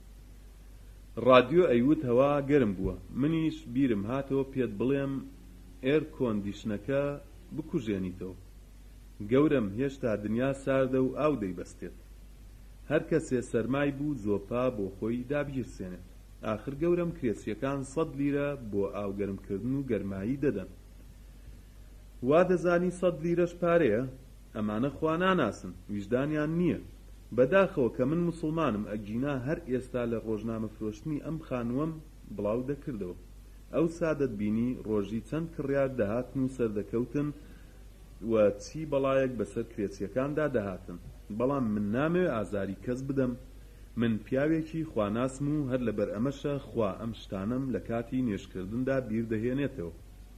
ڕادیۆ ئەیوت هەوا گەرم بووە منیش بیرم هاتەوە پێت بڵێم ئێر کۆندیشنەکە بکوژێنیتەوە گەورم هێشتا دنیا ساردە و ئاو دەیبەستێت هەر کەسێ سەرمای بوو زۆپا بۆ خۆی دابگیرسێنێت ئاخر گەورم کرێچیەکان 100 لیرە بۆ ئاوگەرمکردن و گەرمایی دەدەن وا دەزانی 100 لیرەش پارەیە ئەمانە خوا ناناسن ویژدانیان نییە بەداخەوە کە من موسڵمانم ئەگینا هەر ئێستا لە ڕۆژنامە فرۆشتنی ئەم خانووەم بڵاو دەکردەوە ئەو سادەت بینی ڕۆژی چەند کڕیار دەهاتن و سەردەکەوتن و چی بەڵایەک بەسەر کرێچیەکاندا دەهاتن بەڵام من نامەوێ ئازاری کەس بدەم من پیاوێکی خواناسم و هەر لەبەر ئەمەشە خوا ئەم شتانم لە کاتی نوێژکردندا بیر دەهێنێتەوە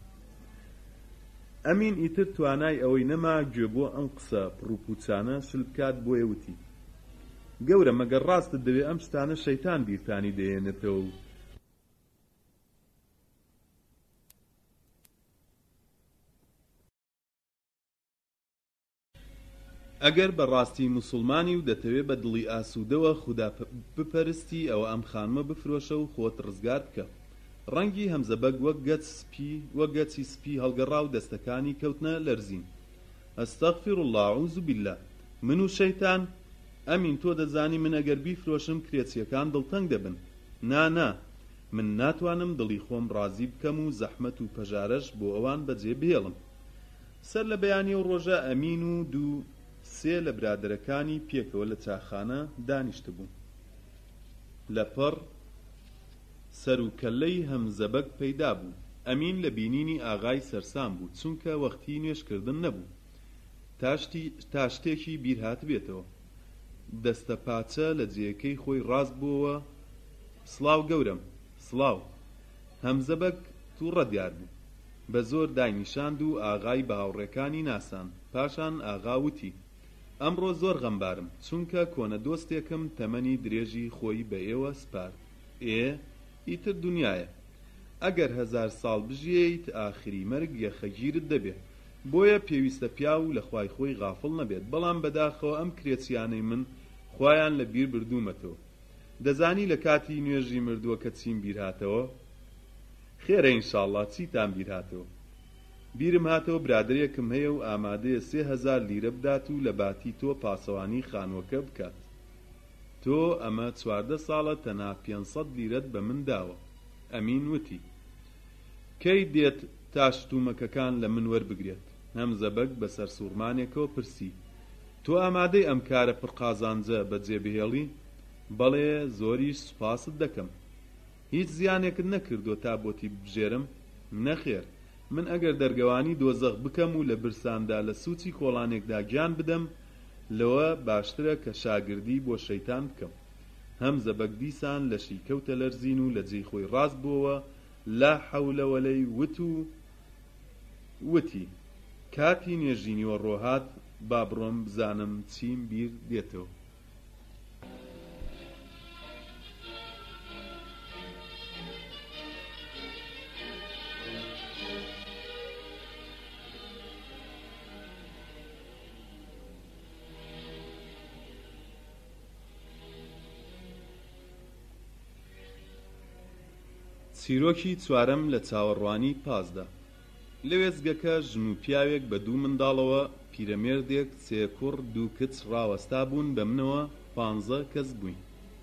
ئەمین ئیتر توانای ئەوەی نەما گوێ بۆ ئەم قسە پڕوپوچانە شل بکات بۆیە وتی گەورە مەگەر ڕاستت دەوێ ئەم شتانە شەیتان بیرتانی دەهێنێتەوە و ئەگەر بەڕاستی موسڵمانی و دەتەوێت بە دڵی ئاسوودەوە خوددا بپەرستی ئەوە ئەم خانمە بفرۆشە و خۆت ڕزگار بکە ڕەنگی هەمزەبەگ وەک گەچی سپی هەڵگەڕا و دەستەکانی کەوتنە لەرزین ئەستەغفیر الله ئەعوذ بالله من و شەیتان ئەمین تۆ دەزانی من ئەگەر بیفرۆشم کرێچیەکان دڵتەنگ دەبن نا من ناتوانم دڵی خۆم ڕازی بکەم و زەحمەت و پەژارەش بۆ ئەوان بەجێ بهێڵم سەر لە بەیانی و ڕۆژە ئەمین و دوو سێ لە برادەرەکانی پێکەوە لە چاخانە دانیشت بوون لەپەڕ سەر و کەلەی هەمزەبەگ پەیدا بوو ئەمین لە بینینی ئاغای سەرسام بوو چونکە وەختی نوێژکردن نەبوو تا شتێکی بیر هات بێتەوە دەستە پاچە لە جێەکەی خۆی ڕاست بووەوە سڵاو گەورم سڵاو هەمزەبەگ تووڕە دیار بوو بە زۆر داینیشاند و ئاغای بە هاوڕێکانی ناسان پاشان ئاغا وتی ئەمڕۆ زۆر غەمبارم چونکە کۆنە دۆستێکم تەمەنی درێژی خۆی بە ئێوە سپارد ئیتر دنیایە ئەگەر 1000 ساڵ بژیەیت ئاخری مەرگ یەخەگیرت دەبێت بۆیە پێویستە پیا و لە خوای خۆی غافڵ نەبێت بەڵام بەداخەوە ئەم کرێچیانەی من خۆیان لە بیر بردوومەتەوە دەزانی لە کاتی نوێژی مردووە کە چیم بیر هاتەوە خێرە ئینشاڵڵا چیتان بیر هاتەوە بیرم هاتەوە برادرێکم هەیە و ئامادەیە 3000 لیرە بدات و لە باتی تۆ پاسەوانی خانووەکە بکات تۆ ئەمە 14 ساڵە تەنها 500 لیرەت بە من داوە ئەمین وتی کەی دێت تا شتومەکەکان لە من وەربگرێت هەمزەبەگ بەسەر سوورمانێکەوە پرسی تۆ ئامادەی ئەم کارە پڕقازانجە بەجێبهێڵی بەڵێ زۆریش سوپاست دەکەم هیچ زیانێکت نەکردو تا بۆتی بژێرم نەخێر من ئەگەر دەرگەوانی دۆزەخ بکەم و لە برساندا لە سوچی کۆڵانێکدا گیان بدەم لەوە باشترە کە شاگردی بۆ شەیتان بکەم هەمزەبەگ دیسان لەشی کەوتە لەرزین و لە جێی خۆی ڕاست بووەوە لا حەولە وەلەی وتی کاتی نوێژینیوە ڕۆهات با بڕۆم بزانم چیم بیر دێتەوە چیرۆکی چوارەم لە چاوەڕوانی پازدا لە وێزگەکە ژن و پیاوێک بە دوو منداڵەوە پیرەمێردێک سێ کوڕ دوو کچ ڕاوەستا بوون بە منەوە 15 کەس بووین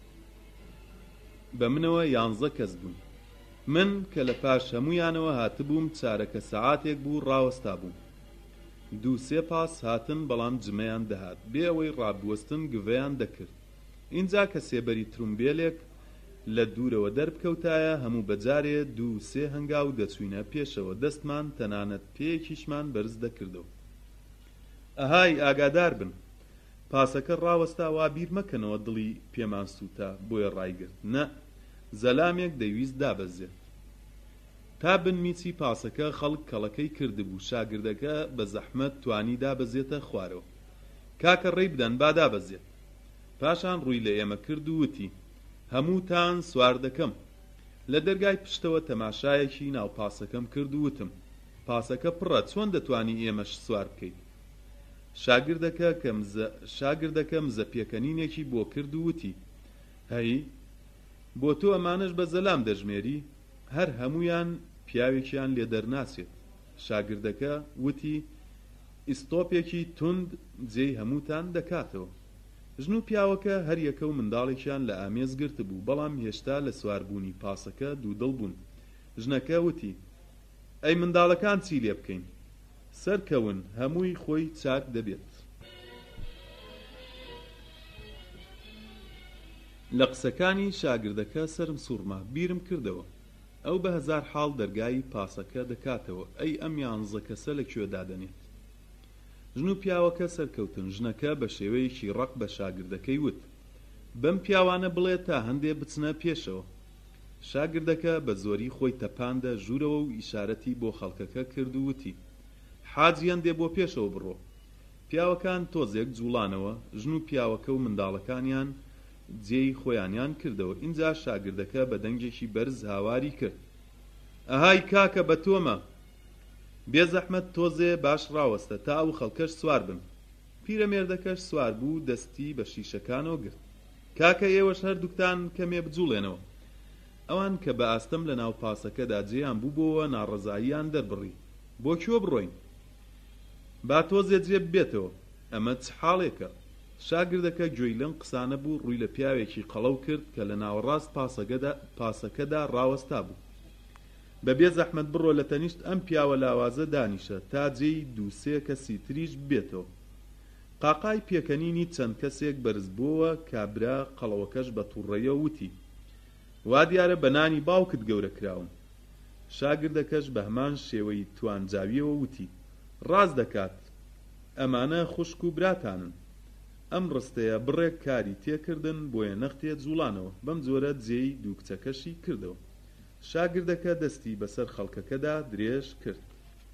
بە منەوە 11 کەس بووین من کە لە پاش هەمویانەوە هاتبووم چارەکە سەعاتێک بوو ڕاوەستا بووم دوو سێ پاس هاتن بەڵام جمەیان دەهات بێ ئەوەی ڕابوەستن گڤەیان دەکرد اینجا کە سێبەری ترومبێلێک لە دوورەوە دەربکەوتایە هەموو بەجارێ دوو سێ هەنگاو دەچوینە پێشەوە دەستمان تەنانەت پێیەکیشمان بەرز دەکردەوە ئەهای ئاگادار بن پاسەکە ڕاوەستا وا بیر مەکەنەوە دڵی پێمان سووتە بۆیە ڕایگرت نە زەلامێک دەویست دابەزێت تا بنمیچی پاسەکە خەڵک کەڵەکەی کردبوو شاگردەکە بە زەحمەت توانی دابەزێتە خوارەوە کاکە ڕێی بدەن با دابەزێت پاشان ڕووی لە ئێمە کرد و وتی هەمووتان سوار دەکەم لە دەرگای پشتەوە تەماشایەکی ناو پاسەکەم کرد و وتم: پاسەکە پڕە، چۆن دەتوانی ئێمەش سوار بکەیت؟ شاگردەکە مزەپێکەنینێکی بۆ کرد و وتی: هەی، بۆ تۆ ئەمانەش بە زەلام دەژمێری؟ هەر هەموویان پیاوێکیان لێ دەرناسێت. شاگردەکە وتی: ئیستۆپێکی توند جێی هەمووتان دەکاتەوە. ژن و پیاوەکە هەر یەکە و منداڵێکیان لە ئامێز گرت بوو، بەڵام هێشتا لە سواربوونی پاسەکە دوودڵ بوون. ژنەکە وتی: ئەی منداڵەکان چی لێ بکەین؟ سەرکەون، هەمووی خۆی چاک دەبێت. لە قسەکانی شاگردەکە سرم سوورما، بیرم کردەوە ئەو بە هەزار حاڵ دەرگای پاسەکە دەکاتەوە. ئەی ئەم یانزە کەسە لەکوێ دادەنێت؟ ژن و پیاوەکە سەرکەوتن. ژنەکە بە شێوەیەکی ڕق بە شاگردەکەی وت: بەم پیاوانە بڵێ تا هەندێ بچنە پێشەوە. شاگردەکە بە زۆری خۆی تەپاندە ژوورەوە و ئیشارەتی بۆ خەڵکەکە کرد و وتی: حاجی هەندێ بۆ پێشەوە بڕۆ. پیاوەکان تۆزێک جوڵانەوە. ژن و پیاوەکە و منداڵەکانیان جێی خۆیانیان کردەوە. اینجا شاگردەکە بە دەنگێکی بەرز هاواری کرد: ئەهای کاکە، بە تۆمە، بێزەحمەت تۆزێ باش ڕاوەستە تا ئەو خەڵکەش سوار بن. پیرەمێردەکەش سوار بوو، دەستی بە شیشەکانەوە گرت: کاکە، ئێوەش هەردووکتان کەمێ بجوڵێنەوە. ئەوان کە بە ئاستەم لە ناو پاسەکەدا جێیان بووبەوە ناڕەزاییان دەربڕی: بۆ کوێ بڕۆین؟ با تۆزێ جێ ببێتەوە، ئەمە چ حاڵێکە؟ شاگردەکە گوێی لەم قسانە بوو، ڕووی لە پیاوێکی قەڵەو کرد کە لە ناوەڕاست پاسەکەدا ڕاوەستا بوو: بەبێ زەحمەت بڕۆ، لە تەنیشت ئەم پیاوە لاوازە دانیشە تا جێی دووسێ کەسی تریش ببێتەوە. قاقای پێکەنینی چەند کەسێک بەرز بووەوە. کابرا قەڵەوەکەش بە تووڕەیە وتی: وا دیارە بە نانی باوکت گەورە کراوم. شاگردەکەش بە هەمان شێوەی توانجاویەوە وتی: ڕاز دەکات، ئەمانە خوشک و براتانن. ئەم ڕستەیە بڕێک کاری تێکردن بۆیە نەختێت جوڵانەوە. بەم جۆرە جێی دوو کچەکەشی کردەوە. شاگردەکە دەستی بەسەر خەڵکەکەدا درێژ کرد.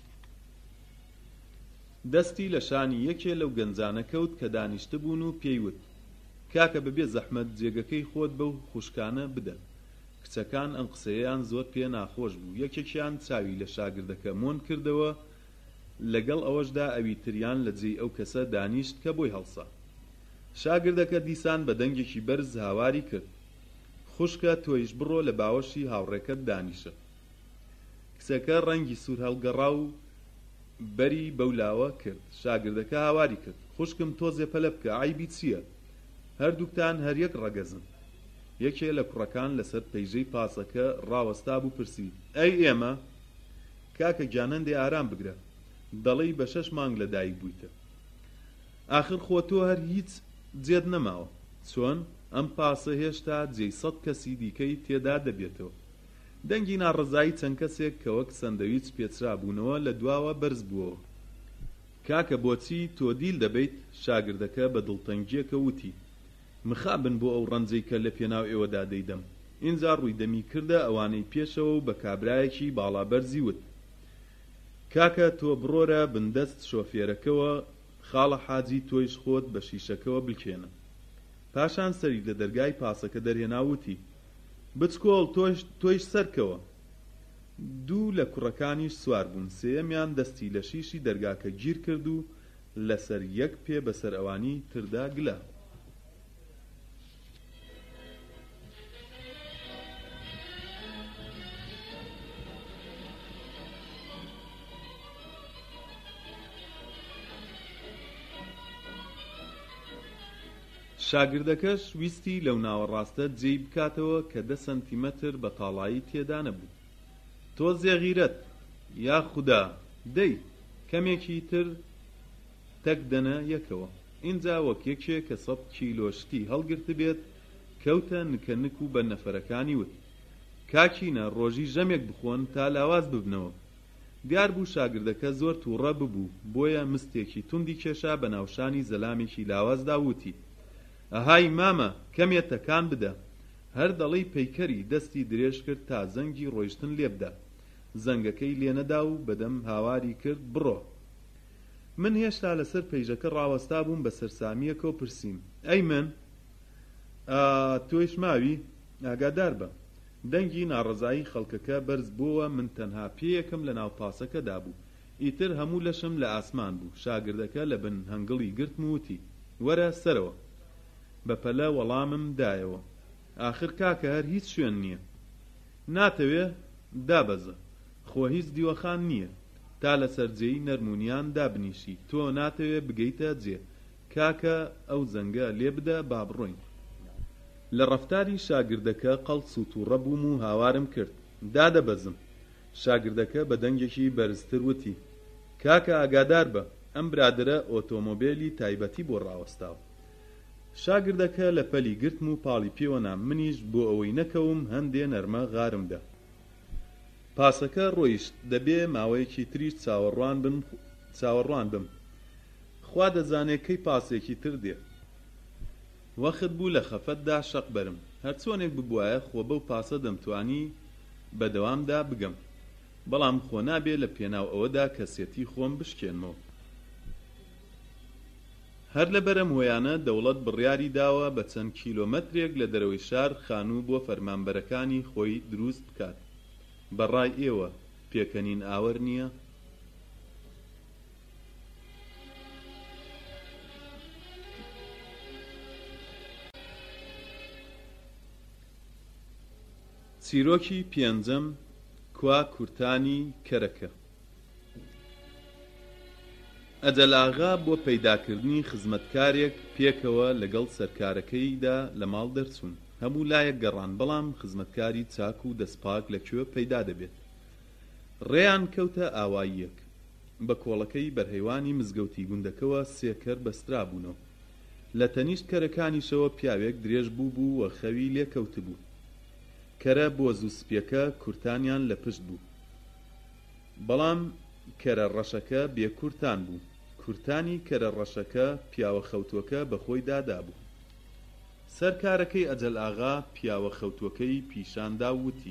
دەستی لە شانی یەکێ لەو گەنجانە کەوت کە دانیشتە بوون و پێیوت: کاکە، بەبێ زەحمەت جێگەکەی خۆت بەو خوشکانە بدە. کچەکان ئەم قسەیان زۆر پێ ناخۆش بوو. یەکێکیان چاوی لە شاگردەکە مۆن کردەوە، لەگەڵ ئەوەشدا ئەوی تریان لە جێی ئەو کەسە دانیشت کە بۆی هەڵسا. شاگردەکە دیسان بە دەنگێکی بەرز هاواری کرد: خوشکە، تۆیش بڕۆ لە باوەشی هاوڕێکەت دانیشە. کچەکە ڕەنگی سوور هەڵگەڕا و بەری بەولاوە کرد. شاگردەکە هاواری کرد: خوشکم، تۆزێ پەلە بکە، عایبی چییە؟ هەردووکتان هەر یەک ڕەگەزن. یەکێ لە کوڕەکان لەسەر پەیژەی پاسەکە ڕاوەستا بوو، پرسی: ئەی ئێمە؟ کاکە گیانەندێ ئارام بگرە، دەڵێی بە 6 مانگ لە دایک بوویتە. ئاخر خۆ تۆ هەر هیچ جێت نەماوە. چۆن؟ ئەم پاسە هێشتا جێی 100 کەسی دیکەی تێدا دەبێتەوە. دەنگی ناڕەزایی چەند کەسێک کە وەک سەندەویچ پێچرا بوونەوە لە دواوە بەرز بووەوە. کاکە، بۆچی تۆ دیل دەبیت؟ شاگردەکە بە دڵتەنگیەکە وتی: مخابن بۆ ئەو ڕەنجەی کە لە پێناو ئێوەدا دەیدەم. ئینجا ڕووی دەمی کردە ئەوانەی پێشەوە و بە کابرایەکی باڵابەرزی وت: کاکە، تۆ بڕۆرە بندەست شۆفێرەکەوە، خاڵە حاجی تۆیش خۆت بە شیشەکەوە بلکێنە. پاشان سەری لە دەرگای پاسەکە دەرهێناوتی: بچکۆڵ، تۆیش سەرکەوە. دوو لە کوڕەکانیش سوار بوون. سێەمیان دەستی لە شیشی دەرگاکە گیر کرد و لەسەر یەک پێ بەسەر ئەوانی تردا گلە. شاگردەکەش ویستی لەو ناوەڕاستە جێی بکاتەوە کە 10 سەنتیمەتر بە تاڵایی تێدا نەبوو. تۆ زێغیرەت، یا خودا، دەی کەمێکی تر تەک دەنە یەکەوە. اینجا وەک یەکێ کە 100 کیلۆشتی هەڵگرت بێت کەوتە نکەنک و بە نەفەرەکانی وت: کاکینە، ڕۆژی ژەمێک بخۆن تا لاواز ببنەوە. دیار بوو شاگردەکە زۆر تووڕە ببوو، بۆیە مستێکی توندی کێشا بە ناوشانی زەلامێکی لاوازدا وتی: ئەهای مامە، کەمێ تەکان بدە. هەر دەڵی پەیکەری دەستی درێژ کرد تا زەنگی ڕۆیشتن لێبدا. زەنگەکەی لێنەدا و بەدەم هاواری کرد: بڕۆ. من هێشتا لەسەر پەیژەکە ڕاوەستا بووم، بە سەرسامیەکە و پرسییم: ئەی من؟ تۆیش ماوی؟ ئاگادار بە. دەنگی ناڕەزایی خەڵکەکە بەرز بووە من تەنها پێیەکەم لە ناو پاسەکەدا بوو ئیتر هەموو لەشم لە ئاسمان بوو شاگردەکە لە بن هەنگڵی گرتم وتی وەرە سەرەوە بەپەلە وەڵامم دایەوە ئاخر کاکە هەر هیچ شوێن نییە ناتەوێ دابەزە خۆ هیچ دیوەخان نییە تا لە سەرجێی نەرمونیان دابنیشی تۆ ناتەوێ بگەیتە جێ کاکە ئەو زەنگە لێ بدە با بڕۆین لە ڕەفتاری شاگردەکە قەڵس و تووڕە بووم و هاوارم کرد دادەبەزم شاگردەکە بە دەنگێکی بەرزتر وتی کاکە ئاگادار بە ئەم برادرە ئۆتۆمۆبیلی تایبەتی بۆ ڕاوەستاوە شاگردەکە لە پەلی گرتم و پاڵی پێوە نام منیش بۆ ئەوەی نەکەوم هەندێ نەرمە غارمدا پاسەکە ڕۆیشت دەبێ ماوەیەکی تریش چاوەڕوان بم خوا دەزانێت کەی پاسێکی تر دێ وەخت بوو لە خەفەتدا شەق بەرم هەرچۆنێک ببوایە خۆ بەو پاسە دەمتوانی بەدەوامدا بگەم بەڵام خۆ نابێ لە پێناو ئەوەدا کەسێتی خۆم بشکێنمەوە هەر لە بەرەم هۆیانە دەوڵەت بڕیاری داوە بە چەند کیلۆمەترێک لە دەرەوەی شار خانوو بۆ فەرمانبەرەکانی خۆی دروست بکات بەڕای ئێوە پێکەنین ئاوەر نییە چیرۆکی پێنجەم کوا کورتانی کەرەکە ئەجەلاغا بۆ پەیداکردنی خزمەتکارێک پێکەوە لەگەڵ سەرکارەکەیدا لە ماڵ دەرچوون هەموو لایەک گەڕان بەڵام خزمەتکاری چاک و دەستپاک لەکوێ پەیدا دەبێت ڕێیان کەوتە ئاواییەک بە کۆڵەکەی بەرهەیوانی مزگەوتی گوندەکەوە سێکەر بەسترا بوونەوە لە تەنیشت کەرەکانیشەوە پیاوێک درێژ بوو وە خەوی لێکەوت بوو کەرە بۆ زووسپیەکە کورتانیان لە پشت بوو بەڵام کەرە ڕەشەکە بێکورتان بوو کورتانی کەرە ڕەشەکە پیاوە خەوتوەکە بەخۆی دادا بوو سەرکارەکەی ئەجەل ئاغا پیاوە خەوتوەکەی پیشاندا وتی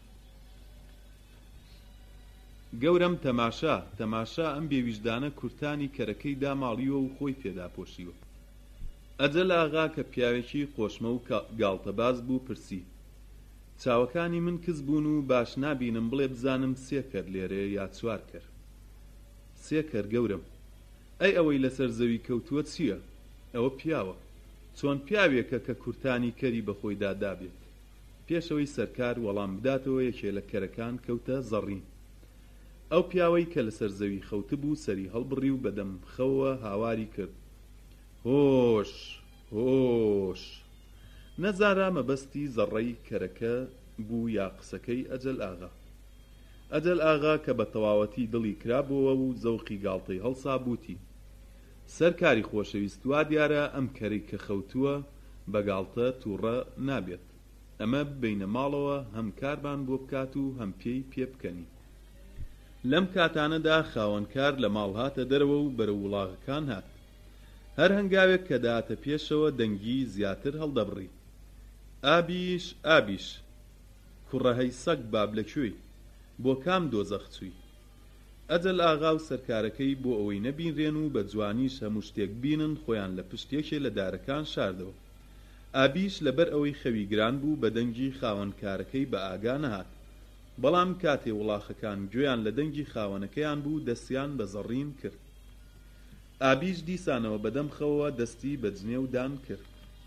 گەورم تەماشا ئەم بێویژدانە کورتانی کەرەکەی داماڵیوە و خۆی پێدا پۆشیوە ئەجەل ئاغا کە پیاوێکی قۆشمە و گاڵتەباز بوو پرسی چاوەکانی من کز بوون و باش نابینم بڵێ بزانم سێکەر لێرێ یا چوارکەر سێکەر گەورم ئەی ئەوەی لەسەر زەوی کەوتووە چییە ئەوە پیاوە چۆن پیاوێکە کە کورتانی کەری بەخۆی دادابێت پێشەوەی سەرکار وەڵام بداتەوە یەکێ لە کەرەکان کەوتە زەڕین ئەو پیاوەی کە لەسەر زەوی خەوتبوو سەری هەڵبڕی و بەدەم خەوە هاواری کرد هۆش هۆش نەزارا مەبەستی زەڕەی کەرەکە بوو یا قسەکەی ئەجەل ئاغا کە بە تەواوەتی دڵی کرابەوە و زەوقی گاڵتەی هەڵسا بووتی سەرکاری خۆشەویست وا دیارە ئەم کەرەی کە خەوتووە بە گاڵتە تووڕە نابێت ئەمە بینە ماڵەوە هەم کاربان بۆ بکات و هەم پێی پێ بکەنی لەم کاتانەدا خاوەنکار لە ماڵ هاتە دەرەوە و بەرە وڵاغەکان هات هەر هەنگاوێک کە داتە پێشەوە دەنگی زیاتر هەڵدەبڕی ئابیش کوڕەهەی سەگ باب لەکوێی بۆ کام دۆزەخ چووی ئەجەل ئاغا و سەرکارەکەی بۆ ئەوەی نەبینرێن و بە جوانیش هەموو شتێک بینن خۆیان لە پشتێکێ لە دارەکان شاردەوە ئابیش لەبەر ئەوەی خەوی گران بوو بە دەنگی خاوەنکارەکەی بە ئاگا نەهات بەڵام کاتێ وڵاخەکان گوێیان لە دەنگی خاوەنەکەیان بوو دەستیان بە زەڕین کرد ئابیش دیسانەوە بەدەم خەوە دەستی بە جنێ و دان کرد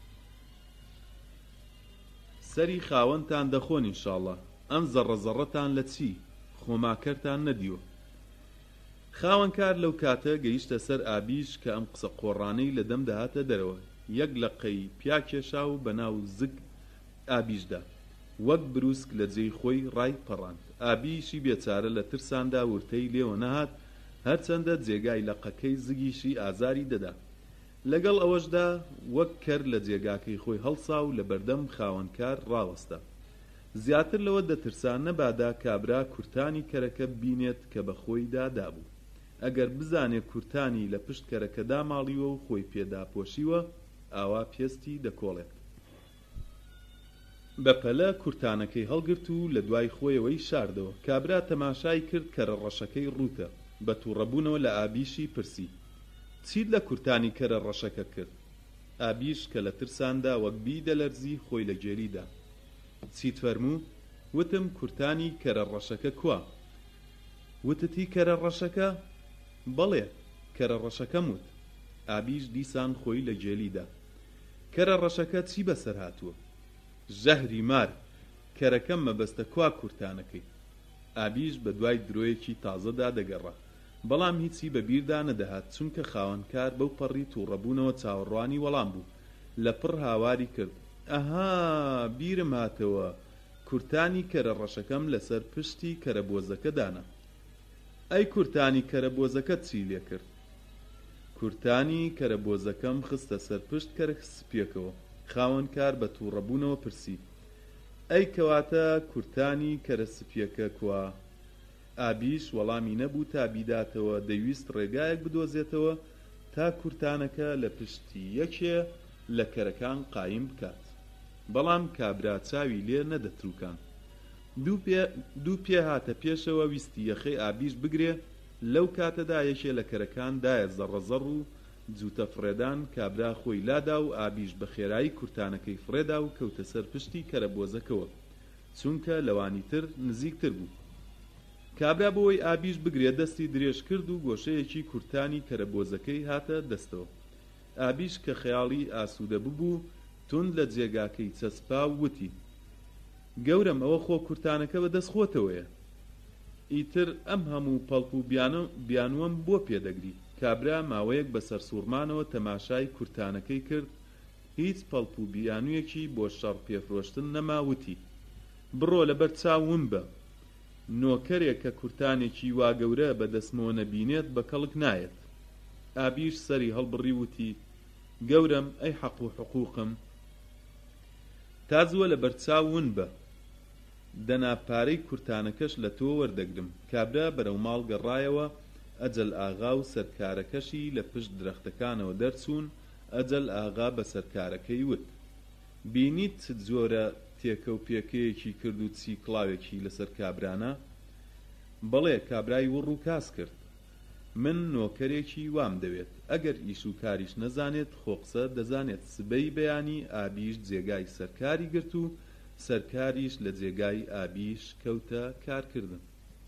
سەری خاوەنتان دەخۆن ئینشاڵڵا ئەم زەڕەزەڕەتان لە چی خۆماکەرتان نەدیوە خاوەنکار لەو کاتە گەیشتە سەر ئابیش کە ئەم قسە قۆڕانەی لە دەم دەهاتە دەرەوە یەک لە قەی پیا کێشا و بەناو زگ ئابیشدا وەک بروسک لە جێی خۆی ڕای پەڕاند ئابیشی بێچارە لە ترساندا ورتەی لێوە نەهات هەرچەندە جێگای لەقەکەی زگیشی ئازاری دەدا لەگەڵ ئەوەشدا وەک کەر لە جێگاکەی خۆی هەڵسا و لە بەردەم خاوەنکار ڕاوەستا زیاتر لەوە دەترسان نەبادا کابرا کورتانی کەرەکە بینێت کە بە خۆی دادابوو ئەگەر بزانێت کورتانی لە پشت کەرەکەدا ماڵیوە و خۆی پێدا پۆشیوە ئاوا پێستی دەکۆڵێت بەپەلە کورتانەکەی هەڵگرت و لە دوای خۆیەوەی شاردەوە کابرا تەماشای کرد کە ڕەشەکەی ڕوتە بە تووڕەبوونەوە لە ئابیشی پرسی چیت لە کورتانی کەرە ڕەشەکە کرد ئابیش کە لە ترساندا وەک بی دەلەرزی خۆی لە گێریدا چیت فەرموو وتم کورتانی کەرە ڕەشەکە کووە؟ وتتی کەرە ڕەشەکە؟ بەڵێ کەرە ڕەشەکەم وت. ئابیش دیسان خۆی لە جێلیدا. کەرە ڕەشەکە چی بەسەر هاتووە؟ ژەهری مار، کەرەکەم مەبەستە کوا کورتانەکەی. ئابیش بە دوای درۆیەکی تازەدا دەگەڕا، بەڵام هیچی بەبیردا نەدەهات، چونکە خاوەنکار بەو پەڕی تووڕەبوونەوە چاوەڕوانی وەڵام بوو. لە پڕ هاواری کرد: ئەها، بیرم هاتەوە، کورتانی کەرە ڕەشەکەم لەسەر پشتی کەرەبۆزەکە دانا. ئەی کورتانی کەرەبۆزەکەت چی لێ کرد؟ کورتانی کەرەبۆزەکەم خستە سەر پشت کەرە سپیەکەوە. خاوەنکار بە تووڕەبوونەوە پرسی: ئەی کەواتە کورتانی کەرە سپیەکە کوا؟ ئابیش وەڵامی نەبوو تا بیداتەوە، دەیویست ڕێگایەک بدۆزێتەوە تا کورتانەکە لە پشتی یەکێ لە کەرەکان قایم بکات، بەڵام کابرا چاوی لێ نەدەتروکان. دوو پێ هاتە پێشەوە ویستی یەخەی ئابیش بگرێ. لەو کاتەدا یەکێ لە کەرەکان دایە زەڕەزەڕ و جووتە فڕێدان. کابرا خۆی لادا و ئابیش بە خێرایی کورتانەکەی فڕێدا و کەوتە سەر پشتی کەرەبۆزەکەوە، چونکە لەوانی تر نزیکتر بوو. کابرا بۆی ئابیش بگرێ دەستی درێژ کرد و گۆشەیەکی کورتانی کەرەبۆزەکەی هاتە دەستەوە. ئابیش کە خەیاڵی ئاسوودە ببوو تند لە جێگاکەی چەسپا و وتی: گەورم، ئەوە خۆ کورتانەکە بەدەست خۆتەوەیە. ئیتر ئەم هەموو پەڵپ و بیانوەم بۆ پێدەگری. کابرا ماوەیەک بەسەر سوورمانەوە تەماشای کورتانەکەی کرد، هیچ پەڵپ و بیانوویەکی بۆ شەڕ پێفرۆشتن نەماوتی: بڕۆ لەبەر چاوم بە. نۆکەرێک کە کورتانێکی وا گەورە بەدەستمەوە نەبینێت بە کەڵک نایەت. ئابیش سەری هەڵبڕی وتی: گەورم، ئەی حەق و حقوقم، تازوە لەبەر چاون بە. دەنا پارەی کورتانەکەش لە تۆ وەردەگرم. کابرا بەرەو ماڵ گەڕایەوە. ئەجەل ئاغا و سەرکارەکەشی لە پشت درەختەکانەوە دەرچوون. ئەجەل ئاغا بە سەرکارەکەی وت: بینیت چ جۆرە تێکە و پێکەیەکی کرد و چی کڵاوێکی لەسەر کابرانە؟ بەڵێ. کابرای وڕ و کاس کرد: من نۆکەرێکی وام دەوێت. ئەگەر ئیش و کاریش نەزانێت خۆقسە دەزانێت. سبەی بەیانی ئابیش جێگای سەرکاری گرت و سەرکاریش لە جێگای ئابیش کەوتە کارکردن.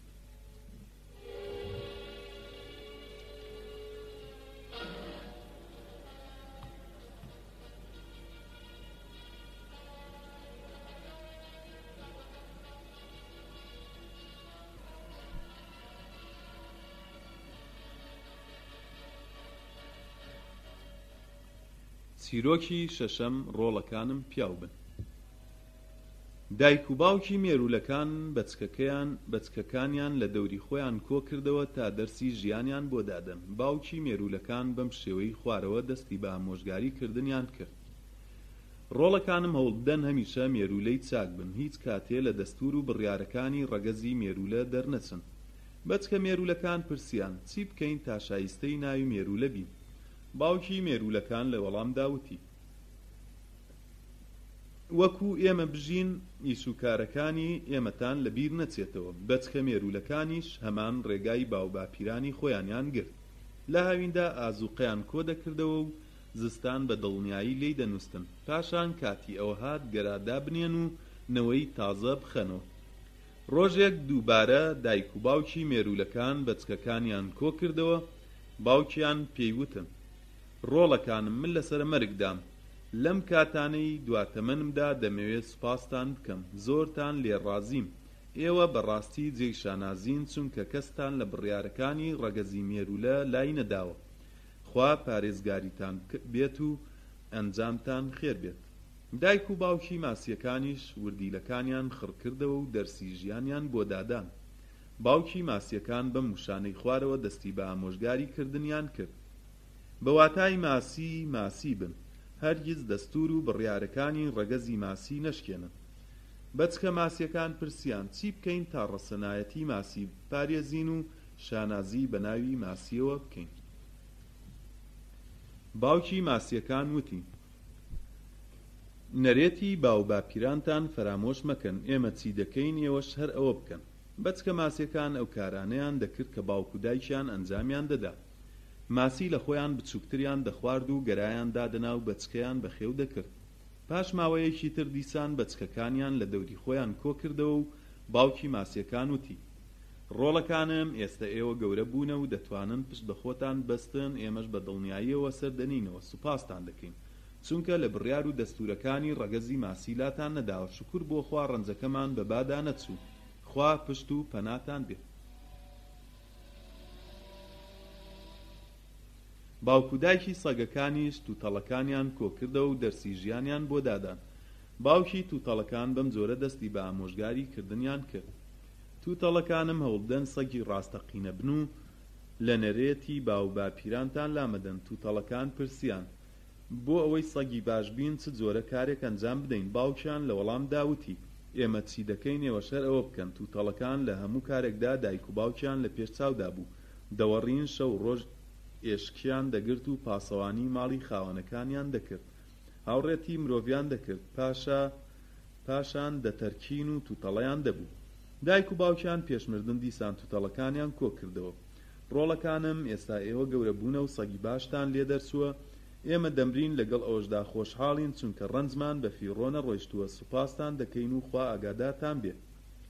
چیرۆکی شەشەم ڕۆڵەکانم پیاو بن. دایک و باوکی مێرولەکان بەچکەکانیان لە دەوری خۆیان کۆ کردەوە تا دەرسی ژیانیان بۆ دادەن. باوکی مێرولەکان بەم شێوەی خوارەوە دەستی بە ئامۆژگاری کردنیان کرد. ڕۆڵەکانم هەوڵ بدەن هەمیشە مێرولەی چاک بن، هیچ کاتێ لە دەستور و بڕیارەکانی ڕەگەزی مێرولە دەرنەچن. بەچکە مێرولەکان پرسیان: چی بکەین تا شایستەی ناوی مێرولە بین؟ باوکی مێرولەکان لە وەڵام داوتی: وەکو ئێمە بژین ئیسوکارەکانی ئێمەتان لەبیر نەچێتەوە. بەچکە مێرولەکانیش هەمان ڕێگای باوباپیرانی خۆیانیان گرت. لە هاویندا ئازوقەیان کۆ دەکردەوە و زستان بە دڵنیایی لێی دەنووستن. پاشان کاتی ئەوە هات گەرادا بنێن و نەوەی تازە بخەنەوە. ڕۆژێک دووبارە دایک و باوکی مێرولەکان بەچکەکانیان کۆ کردەوە. باوکیان پێیوتن: ڕۆڵەکانم، من لەسەر مەرگدام. لەم کاتانەی دواتەمەنمدا دەمەوێت سوپاستان بکەم. زۆرتان لێڕازیم. ئێوە بەڕاستی جێیشانازین، چونکە کەستان لە بڕیارەکانی ڕەگەزی مێرولە لای نەداوە. خوا پارێزگاریتان بێت و ئەنجامتان خێر بێت. دایک و باوکی ماسیەکانیش وردیلەکانیان خڕکردەوە و دەرسی ژیانیان بۆ دادان. باوکی ماسیەکان بەم وشانەی خوارەوە دەستی بە ئامۆژگاری کردنیان کرد: بە واتای ماسی بن، هەرگیز دەستور و بڕیارەکانی ڕەگەزی ماسی نەشکێنن. بەچکە ماسیەکان پرسیان: چی بکەین تا ڕەسەنایەتی ماسی پارێزین و شانازی بە ناوی ماسیەوە بکەین؟ باوکی ماسیەکان وتی: نەرێتی باوباپیرانتان فەرامۆش مەکەن. ئێمە چی دەکەین ئێوەش هەر ئەوە بکەن. بەچکە ماسیەکان ئەو کارانەیان دەکرد کە باوک و دایکیان ئەنجامیان دەدا. ماسی لە خۆیان بچووکتریان دەخوارد و گەرایان دادەنا و بەچکەیان بەخێو دەکرد. پاش ماوەیەکی تر دیسان بەچکەکانیان لە دەوری خۆیان کۆ کردەوە و باوکی ماسیەکان وتی ڕۆڵەکانم ئێستا ئێوە گەورە بوونە و دەتوانن پشت بە خۆتان بەستن ئێمەش بە دڵنیاییەوە سەردەنینەوە سوپاستان دەکەین چونکە لە بڕیار و دەستورەکانی ڕەگەزی ماسیلاتان نەداوە شکر بۆ خوا ڕەنجەکەمان بە بادا نەچوو خوا پشت و پەناتان بێت باوکودایکی سەگەکانیش تووتەڵەکانیان کۆکردەوە و دەرسی ژیانیان بۆ دادان باوکی تووتەڵەکان بەم جۆرە دەستی بە ئامۆژگاری کردنیان کرد تووتەڵەکانم هەوڵدەن سەگی ڕاستەقینە بن و لە نەرێتی باو باپیرانتان لامەدەن تووتەڵەکان پرسیان بۆ ئەوەی سەگی باشبین چ جۆرە کارێک ئەنجام بدەین باوکیان لە وەڵام داوتی ئێمە چی دەکەین ئێوەشەر ئەوە بکەن تووتەڵەکان لە هەموو کارێکدا دایک و باوکیان لە پێشچاودا بوو دەوەڕین شەو ڕۆژ ئێشکیان دەگرت و پاسەوانی ماڵی خاوەنەکانیان دەکرد هاوڕێتی مرۆڤیان دەکرد پاشان دەتەرکین و تووتەڵەیان دەبوو دایک و باوکیان پێشمردن دیسان تووتەڵەکانیان کۆ کردەوە ڕۆڵەکانم ئێستا ئێوە گەورە بوونە و سەگی باشتان لێ دەرسووە ئێمە دەمرین لەگەڵ ئەوەشدا خۆشحاڵین چونکە ڕەنجمان بە فیڕۆنە ڕۆیشتووە سوپاستان دەکەین و خوا ئاگادارتان بێت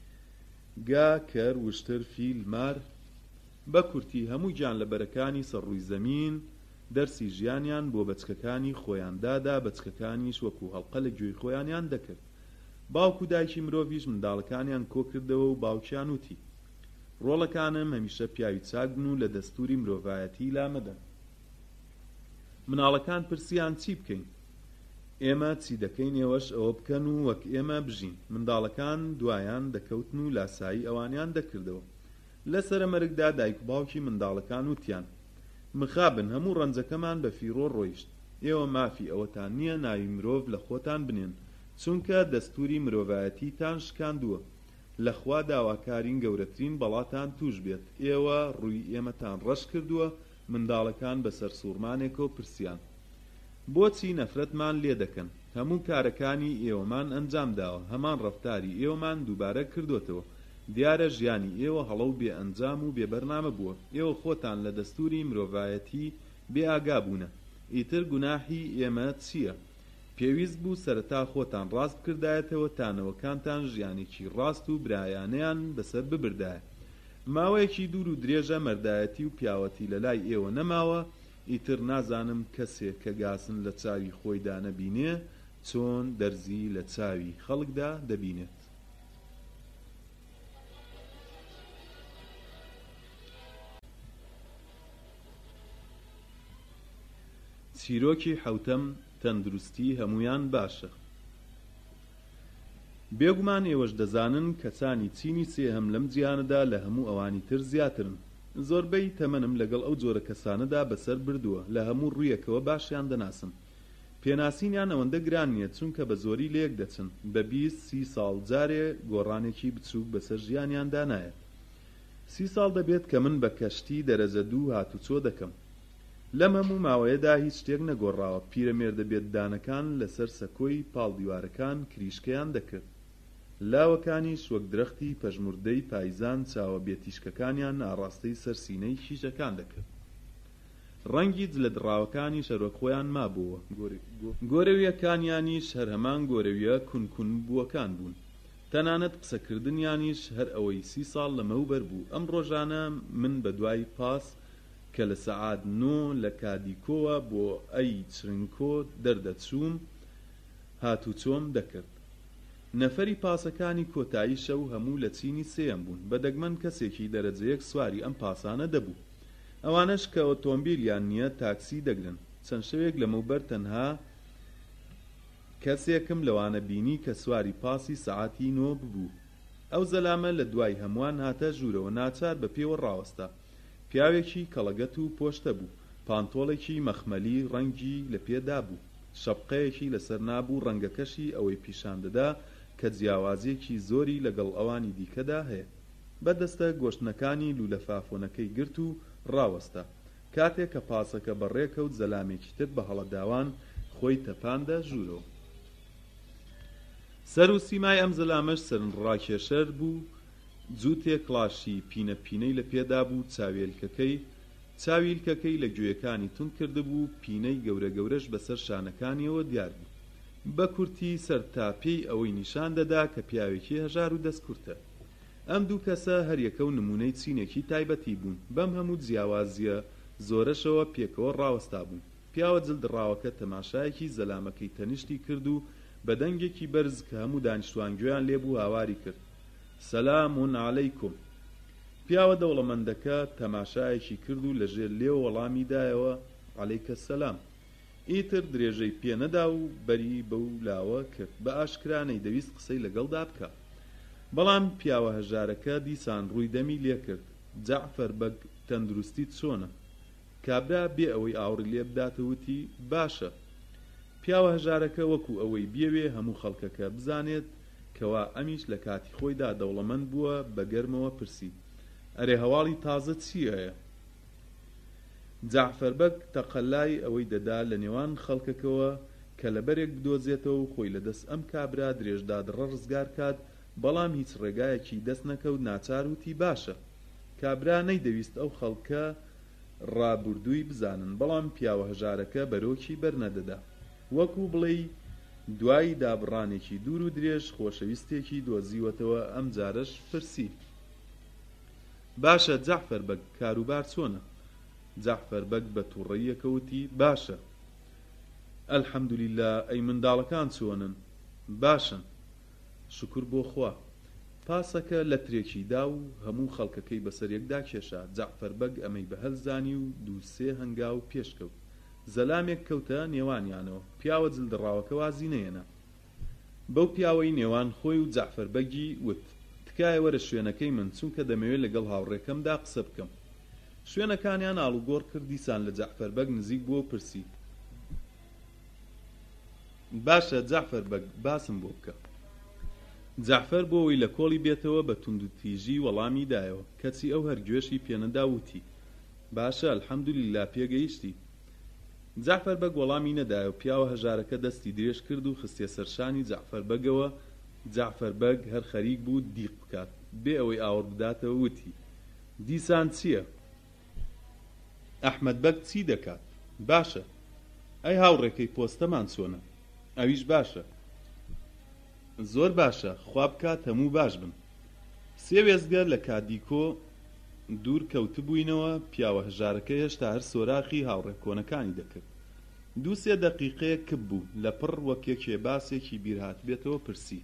گا کەر وشتر فیل مار بە کورتی هەموو گیان لە بەرەکانی سەرڕووی زەمین دەرسی ژیانیان بۆ بەچکەکانی خۆیاندادا بەچکەکانیش وەکو هەڵقە لە گوێی خۆیانیان دەکرد باوک و دایکی مرۆڤیش منداڵەکانیان کۆ کردەوە و باوکیان وتی ڕۆڵەکانم هەمیشە پیاوی چاک بن و لە دەستوری مرۆڤایەتی لامەدەن مناڵەکان پرسیان چی بکەین ئێمە چی دەکەین ئێوەش ئەوە بکەن و وەک ئێمە بژین منداڵەکان دوایان دەکەوتن و لاسایی ئەوانیان دەکردەوە لە سەرەمەرگدا دایک و باوکی منداڵەکان وتیان مخابن هەموو ڕەنجەکەمان بە فیڕۆ ڕۆیشت ئێوە مافی ئەوەتان نییە ناوی مرۆڤ لە خۆتان بنێن چونکە دەستوری مرۆڤایەتیتان شکاندووە لەخوا داواکارین گەورەترین بەڵاتان توش بێت ئێوە ڕووی ئێمەتان ڕەش کردووە منداڵەکان بەسەر سوورمانێکەوە پرسیان بۆچی نەفرەتمان لێ دەکەن هەموو کارەکانی ئێوەمان ئەنجام داوە هەمان ڕەفتاری ئێوەمان دووبارە کردوتەوە دیارە ژیانی ئێوە هەڵە و بێ ئەنجام و بێبەرنامە بووە ئێوە خۆتان لە دەستوری مرۆڤایەتی بێ ئاگا بوونە ئیتر گوناحی ئێمە چییە پێویست بوو سەرەتا خۆتان ڕاست بکردایەتەوە تانەوەکانتان ژیانێکی ڕاست و برایانەیان بەسەر ببردایە ماوەیەکی دوور و درێژە مەردایەتی و پیاوەتی لە لای ئێوە نەماوە ئیتر نازانم کەسێک کە گاسن لە چاوی خۆیدا نەبینێ چۆن دەرزی لە چاوی خەڵکدا دەبینێت چیرۆکی حەوتەم تەندروستی هەمویان باشە بێگومان ئێوەش دەزانن کەسانی چینی سێهەم لەم جیهانەدا لە هەموو ئەوانی تر زیاترن زۆربەی تەمەنم لەگەڵ ئەو جۆرە کەسانەدا بەسەر بردووە لە هەموو ڕوویەکەوە باشیان دەناسم پێناسینیان ئەوەندە گران نییە چونکە بە زۆری لێک دەچن بە 20-30 ساڵ جارێ گۆڕانێکی بچووک بەسەر ژیانیاندا نایە 30 ساڵ دەبێت کە من بە کەشتی دەرەزە دوو هاتوچۆ دەکەم لەم هەموو ماوەیەدا هیچ شتێک نەگۆڕاوە پیرەمێردە بێددانەکان لەسەر سەکۆی پاڵدیوارەکان کریشکەیان دەکرد لاوەکانیش وەک درەختی پەژموردەی پایزان چاوە بێتیشکەکانیان ئاڕاستەی سەرسینەی کیژەکان دەکرد ڕەنگی جلە دڕاوەکانی شەرۆک خۆیان مابووە گۆرەویەکانیانیش هەر هەمان گۆرەویە کونکون بووەکان بوون تەنانەت قسەکردنیانیش هەر ئەوەی 30 ساڵ لەمەوبەر بوو ئەم ڕۆژانە من بە دوای پاس کە لە سەعات 9 لە کادیکۆوە بۆ ئەی چرنکۆ دەردەچووم هاتوچۆم دەکرد نەفەری پاسەکانی کۆتایی شەو هەموو لە چینی سێم بوون بە دەگمەن کەسێکی دەرەجەیەک سواری ئەم پاسانە دەبوو ئەوانش کە ئۆتۆمبیلیان نییە تاکسی دەگرن چەند شەوێک لەمەوبەر تەنها کەسێکم لەوانە بینی کە سواری پاسی سەعاتی 9 ببوو ئەو زەلامە لە دوای هەمووان هاتە ژوورەوە ناچار بە پێوە ڕاوەستا پیاوێکی کەڵەگەت و پۆشتە بوو پانتۆڵێکی مەخمەلی ڕەنگی لە پێدا بوو شەپقەیەکی لەسەر نابوو ڕەنگەکەشی ئەوەی پیشان دەدا کە جیاوازیەکی زۆری لەگەڵ ئەوانی دیکەدا هەیە بەدەستە گۆشتنەکانی لولەفافۆنەکەی گرت و ڕاوەستا کاتێک کە پاسەکە بەڕێکەوت زەلامێکی تر بە هەڵەداوان خۆی تەپاندە ژوورەوە سەر و سیمای ئەم زەلامەش سەرنڕاکێشەر بوو جووتێک کڵاشی پینە پینەی لە پێدا بوو چاویلکەکەی لە گوێیەکانی تون کرده بوو پینەی گەورە گەورەش بەسەر شانەکانیەوە دیار بوو بە کورتی سەرتاپێی ئەوەی نیشان دەدا کە پیاوێکی هەژار و دەستکورتە. ئەم دوو کەسە هەریەکە و نمونەی چینێکی تایبەتی بوون. بەم هەموو جیاوازیە زۆرەشەوە پێکەوە ڕاوەستا بوون. پیاوە جلدڕاوەکە تەماشایەکی زەلامەکەی تەنیشتی کرد و بە دەنگێکی بەرز کە هەموو دانیشتوانگوێیان لێبوو هاواری کرد. سەلامون عەلەیکوم. پیاوە دەوڵەمەندەکە تەماشایەکی کرد و لەژێر لێوە وەڵامی دایەوە عەلەیکە سەلام. ئیتر درێژەی پێنەدا و بەری بەو لاوە کرد. بە ئاشکرانەی دەویست قسەی لەگەڵدا بکە. بەڵام پیاوە هەژارەکە دیسان ڕووی دەمی لێ کرد. جەعفەر بەگ تەندروستیت چۆنە؟ کابرا بێ ئەوەی ئاوڕی لێ بداتەوتی باشە. پیاوە هەژارەکە وەکو ئەوەی بیەوێ هەموو خەڵکەکە بزانێت کەوا ئەمیش لە کاتی خۆیدا دەوڵەمەند بووە بە گەرمەوە پرسی ئەرێ هەواڵی تازە چی هەیە؟ جەعفەر بەگ تەقەلای ئەوەی دەدا لە نێوان خەڵکەکەوە کە لەبەرێک بدۆزێتەوە و خۆی لەدەست ئەم کابرا درێژدادڕە ڕزگار کات، بەڵام هیچ ڕێگایەکی دەست نەکەوت. ناچار وتی باشە. کابرا نەیدەویست ئەو خەڵکە ڕابردووی بزانن، بەڵام پیاوە هەژارەکە بەرۆکی بەرنەدەدا. وەکو بڵێ دوای دابڕانێکی دوور و درێژ خۆشەویستێکی دۆزیوەتەوە. ئەم جارەش پرسی باشە جەعفەر بەگ، کاروبار چۆنە؟ جەعفەر بەگ بە تووڕەییەکەوتی باشە. ئەلحەمدولیلا. ئەی منداڵەکان چۆنن؟ باشن شکر بۆ خوا. پاسەکە لە ترێکی دا و هەموو خەڵکەکەی بەسەرێکدا کێشا. جەعفەر بەگ ئەمەی بەهەڵزانی و دووسێ هەنگاو پێشکەوت. زەلامێک کەوتە نێوانیانەوە. پیاوە جلدڕاوەکە وازی نەهێنا. بەو پیاوەی نێوان خۆی و جەعفەر بەگی وت تکایە وەرە شوێنەکەی من، چونکە دەمەوێت لەگەڵ هاوڕێکەمدا قسە بکەم. شوێنەکانیان ئاڵوگۆڕ کرد. دیسان لە جەعفەر بەگ نزیک بووە و پرسی باشە جەعفەر بەگ، باسم بۆ بکە. جەعفەر بۆەوەی لە کۆڵی بێتەوە بە توندوتیژی وەڵامی دایەوە. کەچی ئەو هەرگوێشی پێنەدا وتی باشە ئەلحەمدولیلا پێگەیشتی. جەعفەر بەگ وەڵامی نەدایە و پیاوە هەژارەکە دەستی درێژ کرد و خستێ سەرشانی جەعفەر بەگەوە. جەعفەر بەگ هەر خەریک بوو دیق بکات بێ ئەوەی ئاوڕ بداتەوە. وتی دیسان چییە؟ ئەحمەد بەگ چی دەکات؟ باشە. ئەی هاوڕێکەی پۆستەمان چۆنە؟ ئەویش باشە. زۆر باشە، خوا بکات هەموو باش بن. سێ وێزگە لە کادیکۆ دوور کەوتبووینەوە. پیاوە هەژارەکە هێشتا هەر سۆراخی هاوڕێک کۆنەکانی دەکرد. دوو سێ دەقیقەیە کب بوو لە پڕ وەکێکێ باسێکی بیرهات بێتەوە پرسی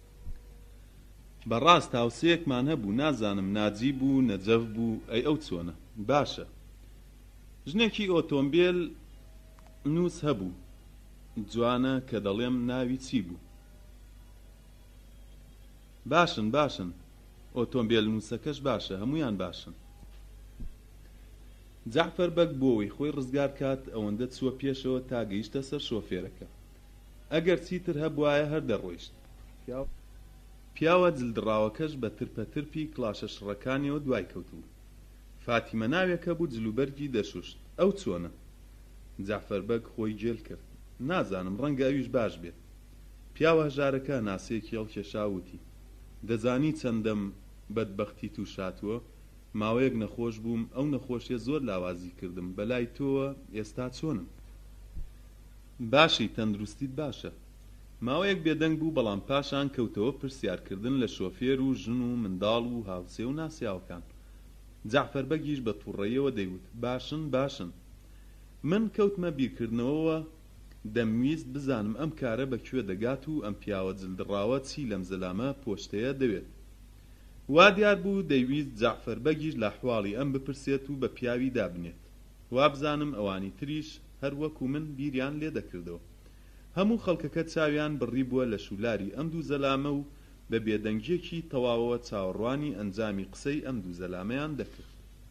بەڕاست هاوسەیەکمان هەبوو، نازانم ناجی بوو نەجەف بوو. ئەی ئەو چۆنە؟ باشە. ژنێکی ئۆتۆمبیل نووس هەبوو جوانە کە دەڵێم ناوی چی بوو؟ باشن باشن. ئۆتۆمبیل نووسەکەش باشە، هەمویان باشن. جەعفەر بەگ بۆەوەی خۆی ڕزگار کات ئەوەندە چووە پێشەوە تا گەیشتە سەر شۆفێرەکە. ئەگەر چیتر هەبوایە هەر دەڕۆیشت. پیاوە جلدڕاوەکەش بە ترپەترپی کڵاشە شڕەکانیەوە دوای کەوتبوو. فاتیمە ناوێکە بوو جلوبەرگی دەشوشت. ئەو چۆنە؟ جەعفەر بەگ خۆی گێل کرد. نازانم، ڕەنگە ئەویش باش بێت. پیاوە هەژارەکە ناسەیەکی هەڵکێشاوتی دەزانی چەندەم بەدبەختی تووش هاتووە؟ ماوەیەک نەخۆش بووم، ئەو نەخۆشیە زۆر لاوازی کردم. بەلای تۆوە ئێستا چۆنم؟ باشی، تەندروستیت باشە. ماوەیەک بێدەنگ بوو، بەڵام پاشان کەوتەوە پرسیارکردن لە شۆفێر و ژن و منداڵ و هاوسێ و ناسیاوەکان. جەعفەر بەگیش بە تووڕەییەوە دەیوت باشن باشن. من کەوتمە بیرکردنەوەوە دەمویست بزانم ئەم کارە بەکوێ دەگات و ئەم پیاوە جلدڕاوە چی لەم زەلامە پۆشتەیە دەوێت. وا دیار بوو دەیویست جەعفەر بەگیش لە ئەحواڵی ئەم بپرسێت و بە پیاوی دابنێت. وا بزانم ئەوانی تریش هەر وەکو من بیریان لێ دەکردەوە. هەموو خەڵکەکە چاویان بڕی بووە لە شولاری ئەم دوو زەلامە و بە بێدەنگیەکی تەواوەوە چاوەڕوانی ئەنجامی قسەی ئەم دوو زەلامەیان دەکرد.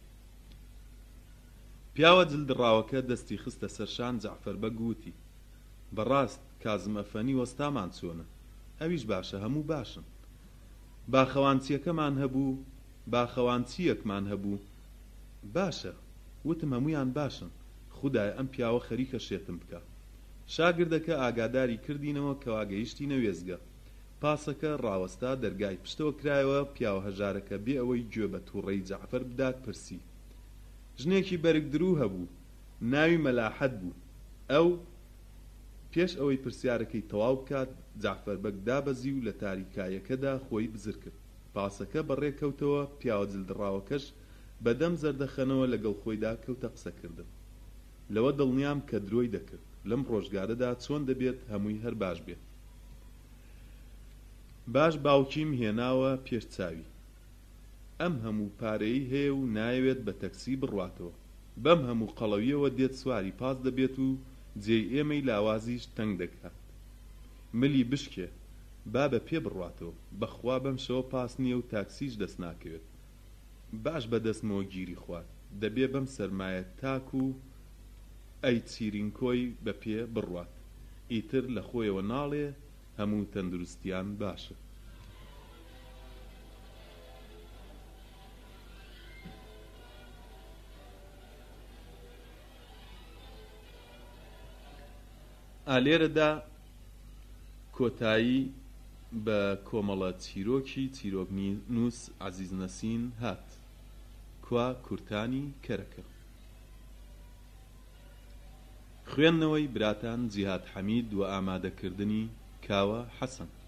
پیاوە جلدڕاوەکە دەستی خستە سەرشان جەعفەر بەگ وتی بەڕاست کازم ئەفەنی وەستامان چۆنە؟ ئەویش باشە، هەموو باشن. باخەوانچیەکەمان هەبوو، باخەوانچیەکمان هەبوو. باشە. وتم هەمویان باشن. خودای ئەم پیاوە خەریکە شێتم بکە. شاگردەکە ئاگاداری کردینەوە کەوا گەیشتینە وێزگە. پاسەکە ڕاوەستا دەرگای پشتەوە کرایەوە. پیاوە هەژارەکە بێ ئەوەی گوێ بە تووڕەی جەعفەر بدات پرسی ژنێکی بەرگدرو هەبوو، ناوی مەلاحەت بوو. ئەو پێش ئەوەی پرسیارەکەی تەواو بکات جەعفەر بەگ دابەزی و لە تاریکایەکەدا خۆی بزر کرد. پاسەکە بەڕێکەوتەوە. پیاوە جلدڕاوەکەش بەدەم زەردەخەنەوە لەگەڵ خۆیدا کەوتە قسەکردن. لەوە دڵنیام کە درۆی دەکرد لەم ڕۆژگارەدا چۆن دەبێت هەمووی هەر باش بێت. باش باوکیم هێناوە پێش چاوی. ئەم هەموو پارەی هەیە و نایەوێت بە تەکسی بڕواتەوە. بەم هەموو قەڵەویەوە دێت سواری پاس دەبێت و جێی ئێمەی لاوازیش تەنگ دەکات. ملی بشکێ با بە پێ بڕواتەوە. بەخوا بەم شەوە پاس نییە و تاکسیش دەست ناکەوێت. باش بەدەستمەوە گیری خوارد. دەبێ بەم سەرمایە تاک و ئەی چیرینکۆی بە پێ بڕوات. ئیتر لە خۆیەوە ناڵێ هەموو تەندروستیان باشە. ئالێرەدا کۆتایی بە کۆمەڵە چیرۆکی چیرۆکنووس عەزیز نەسین هات. کوا کورتانی کەرەکە. خوێندنەوەی براتان جیهاد حەمید و ئامادەکردنی کاوە حەسەن.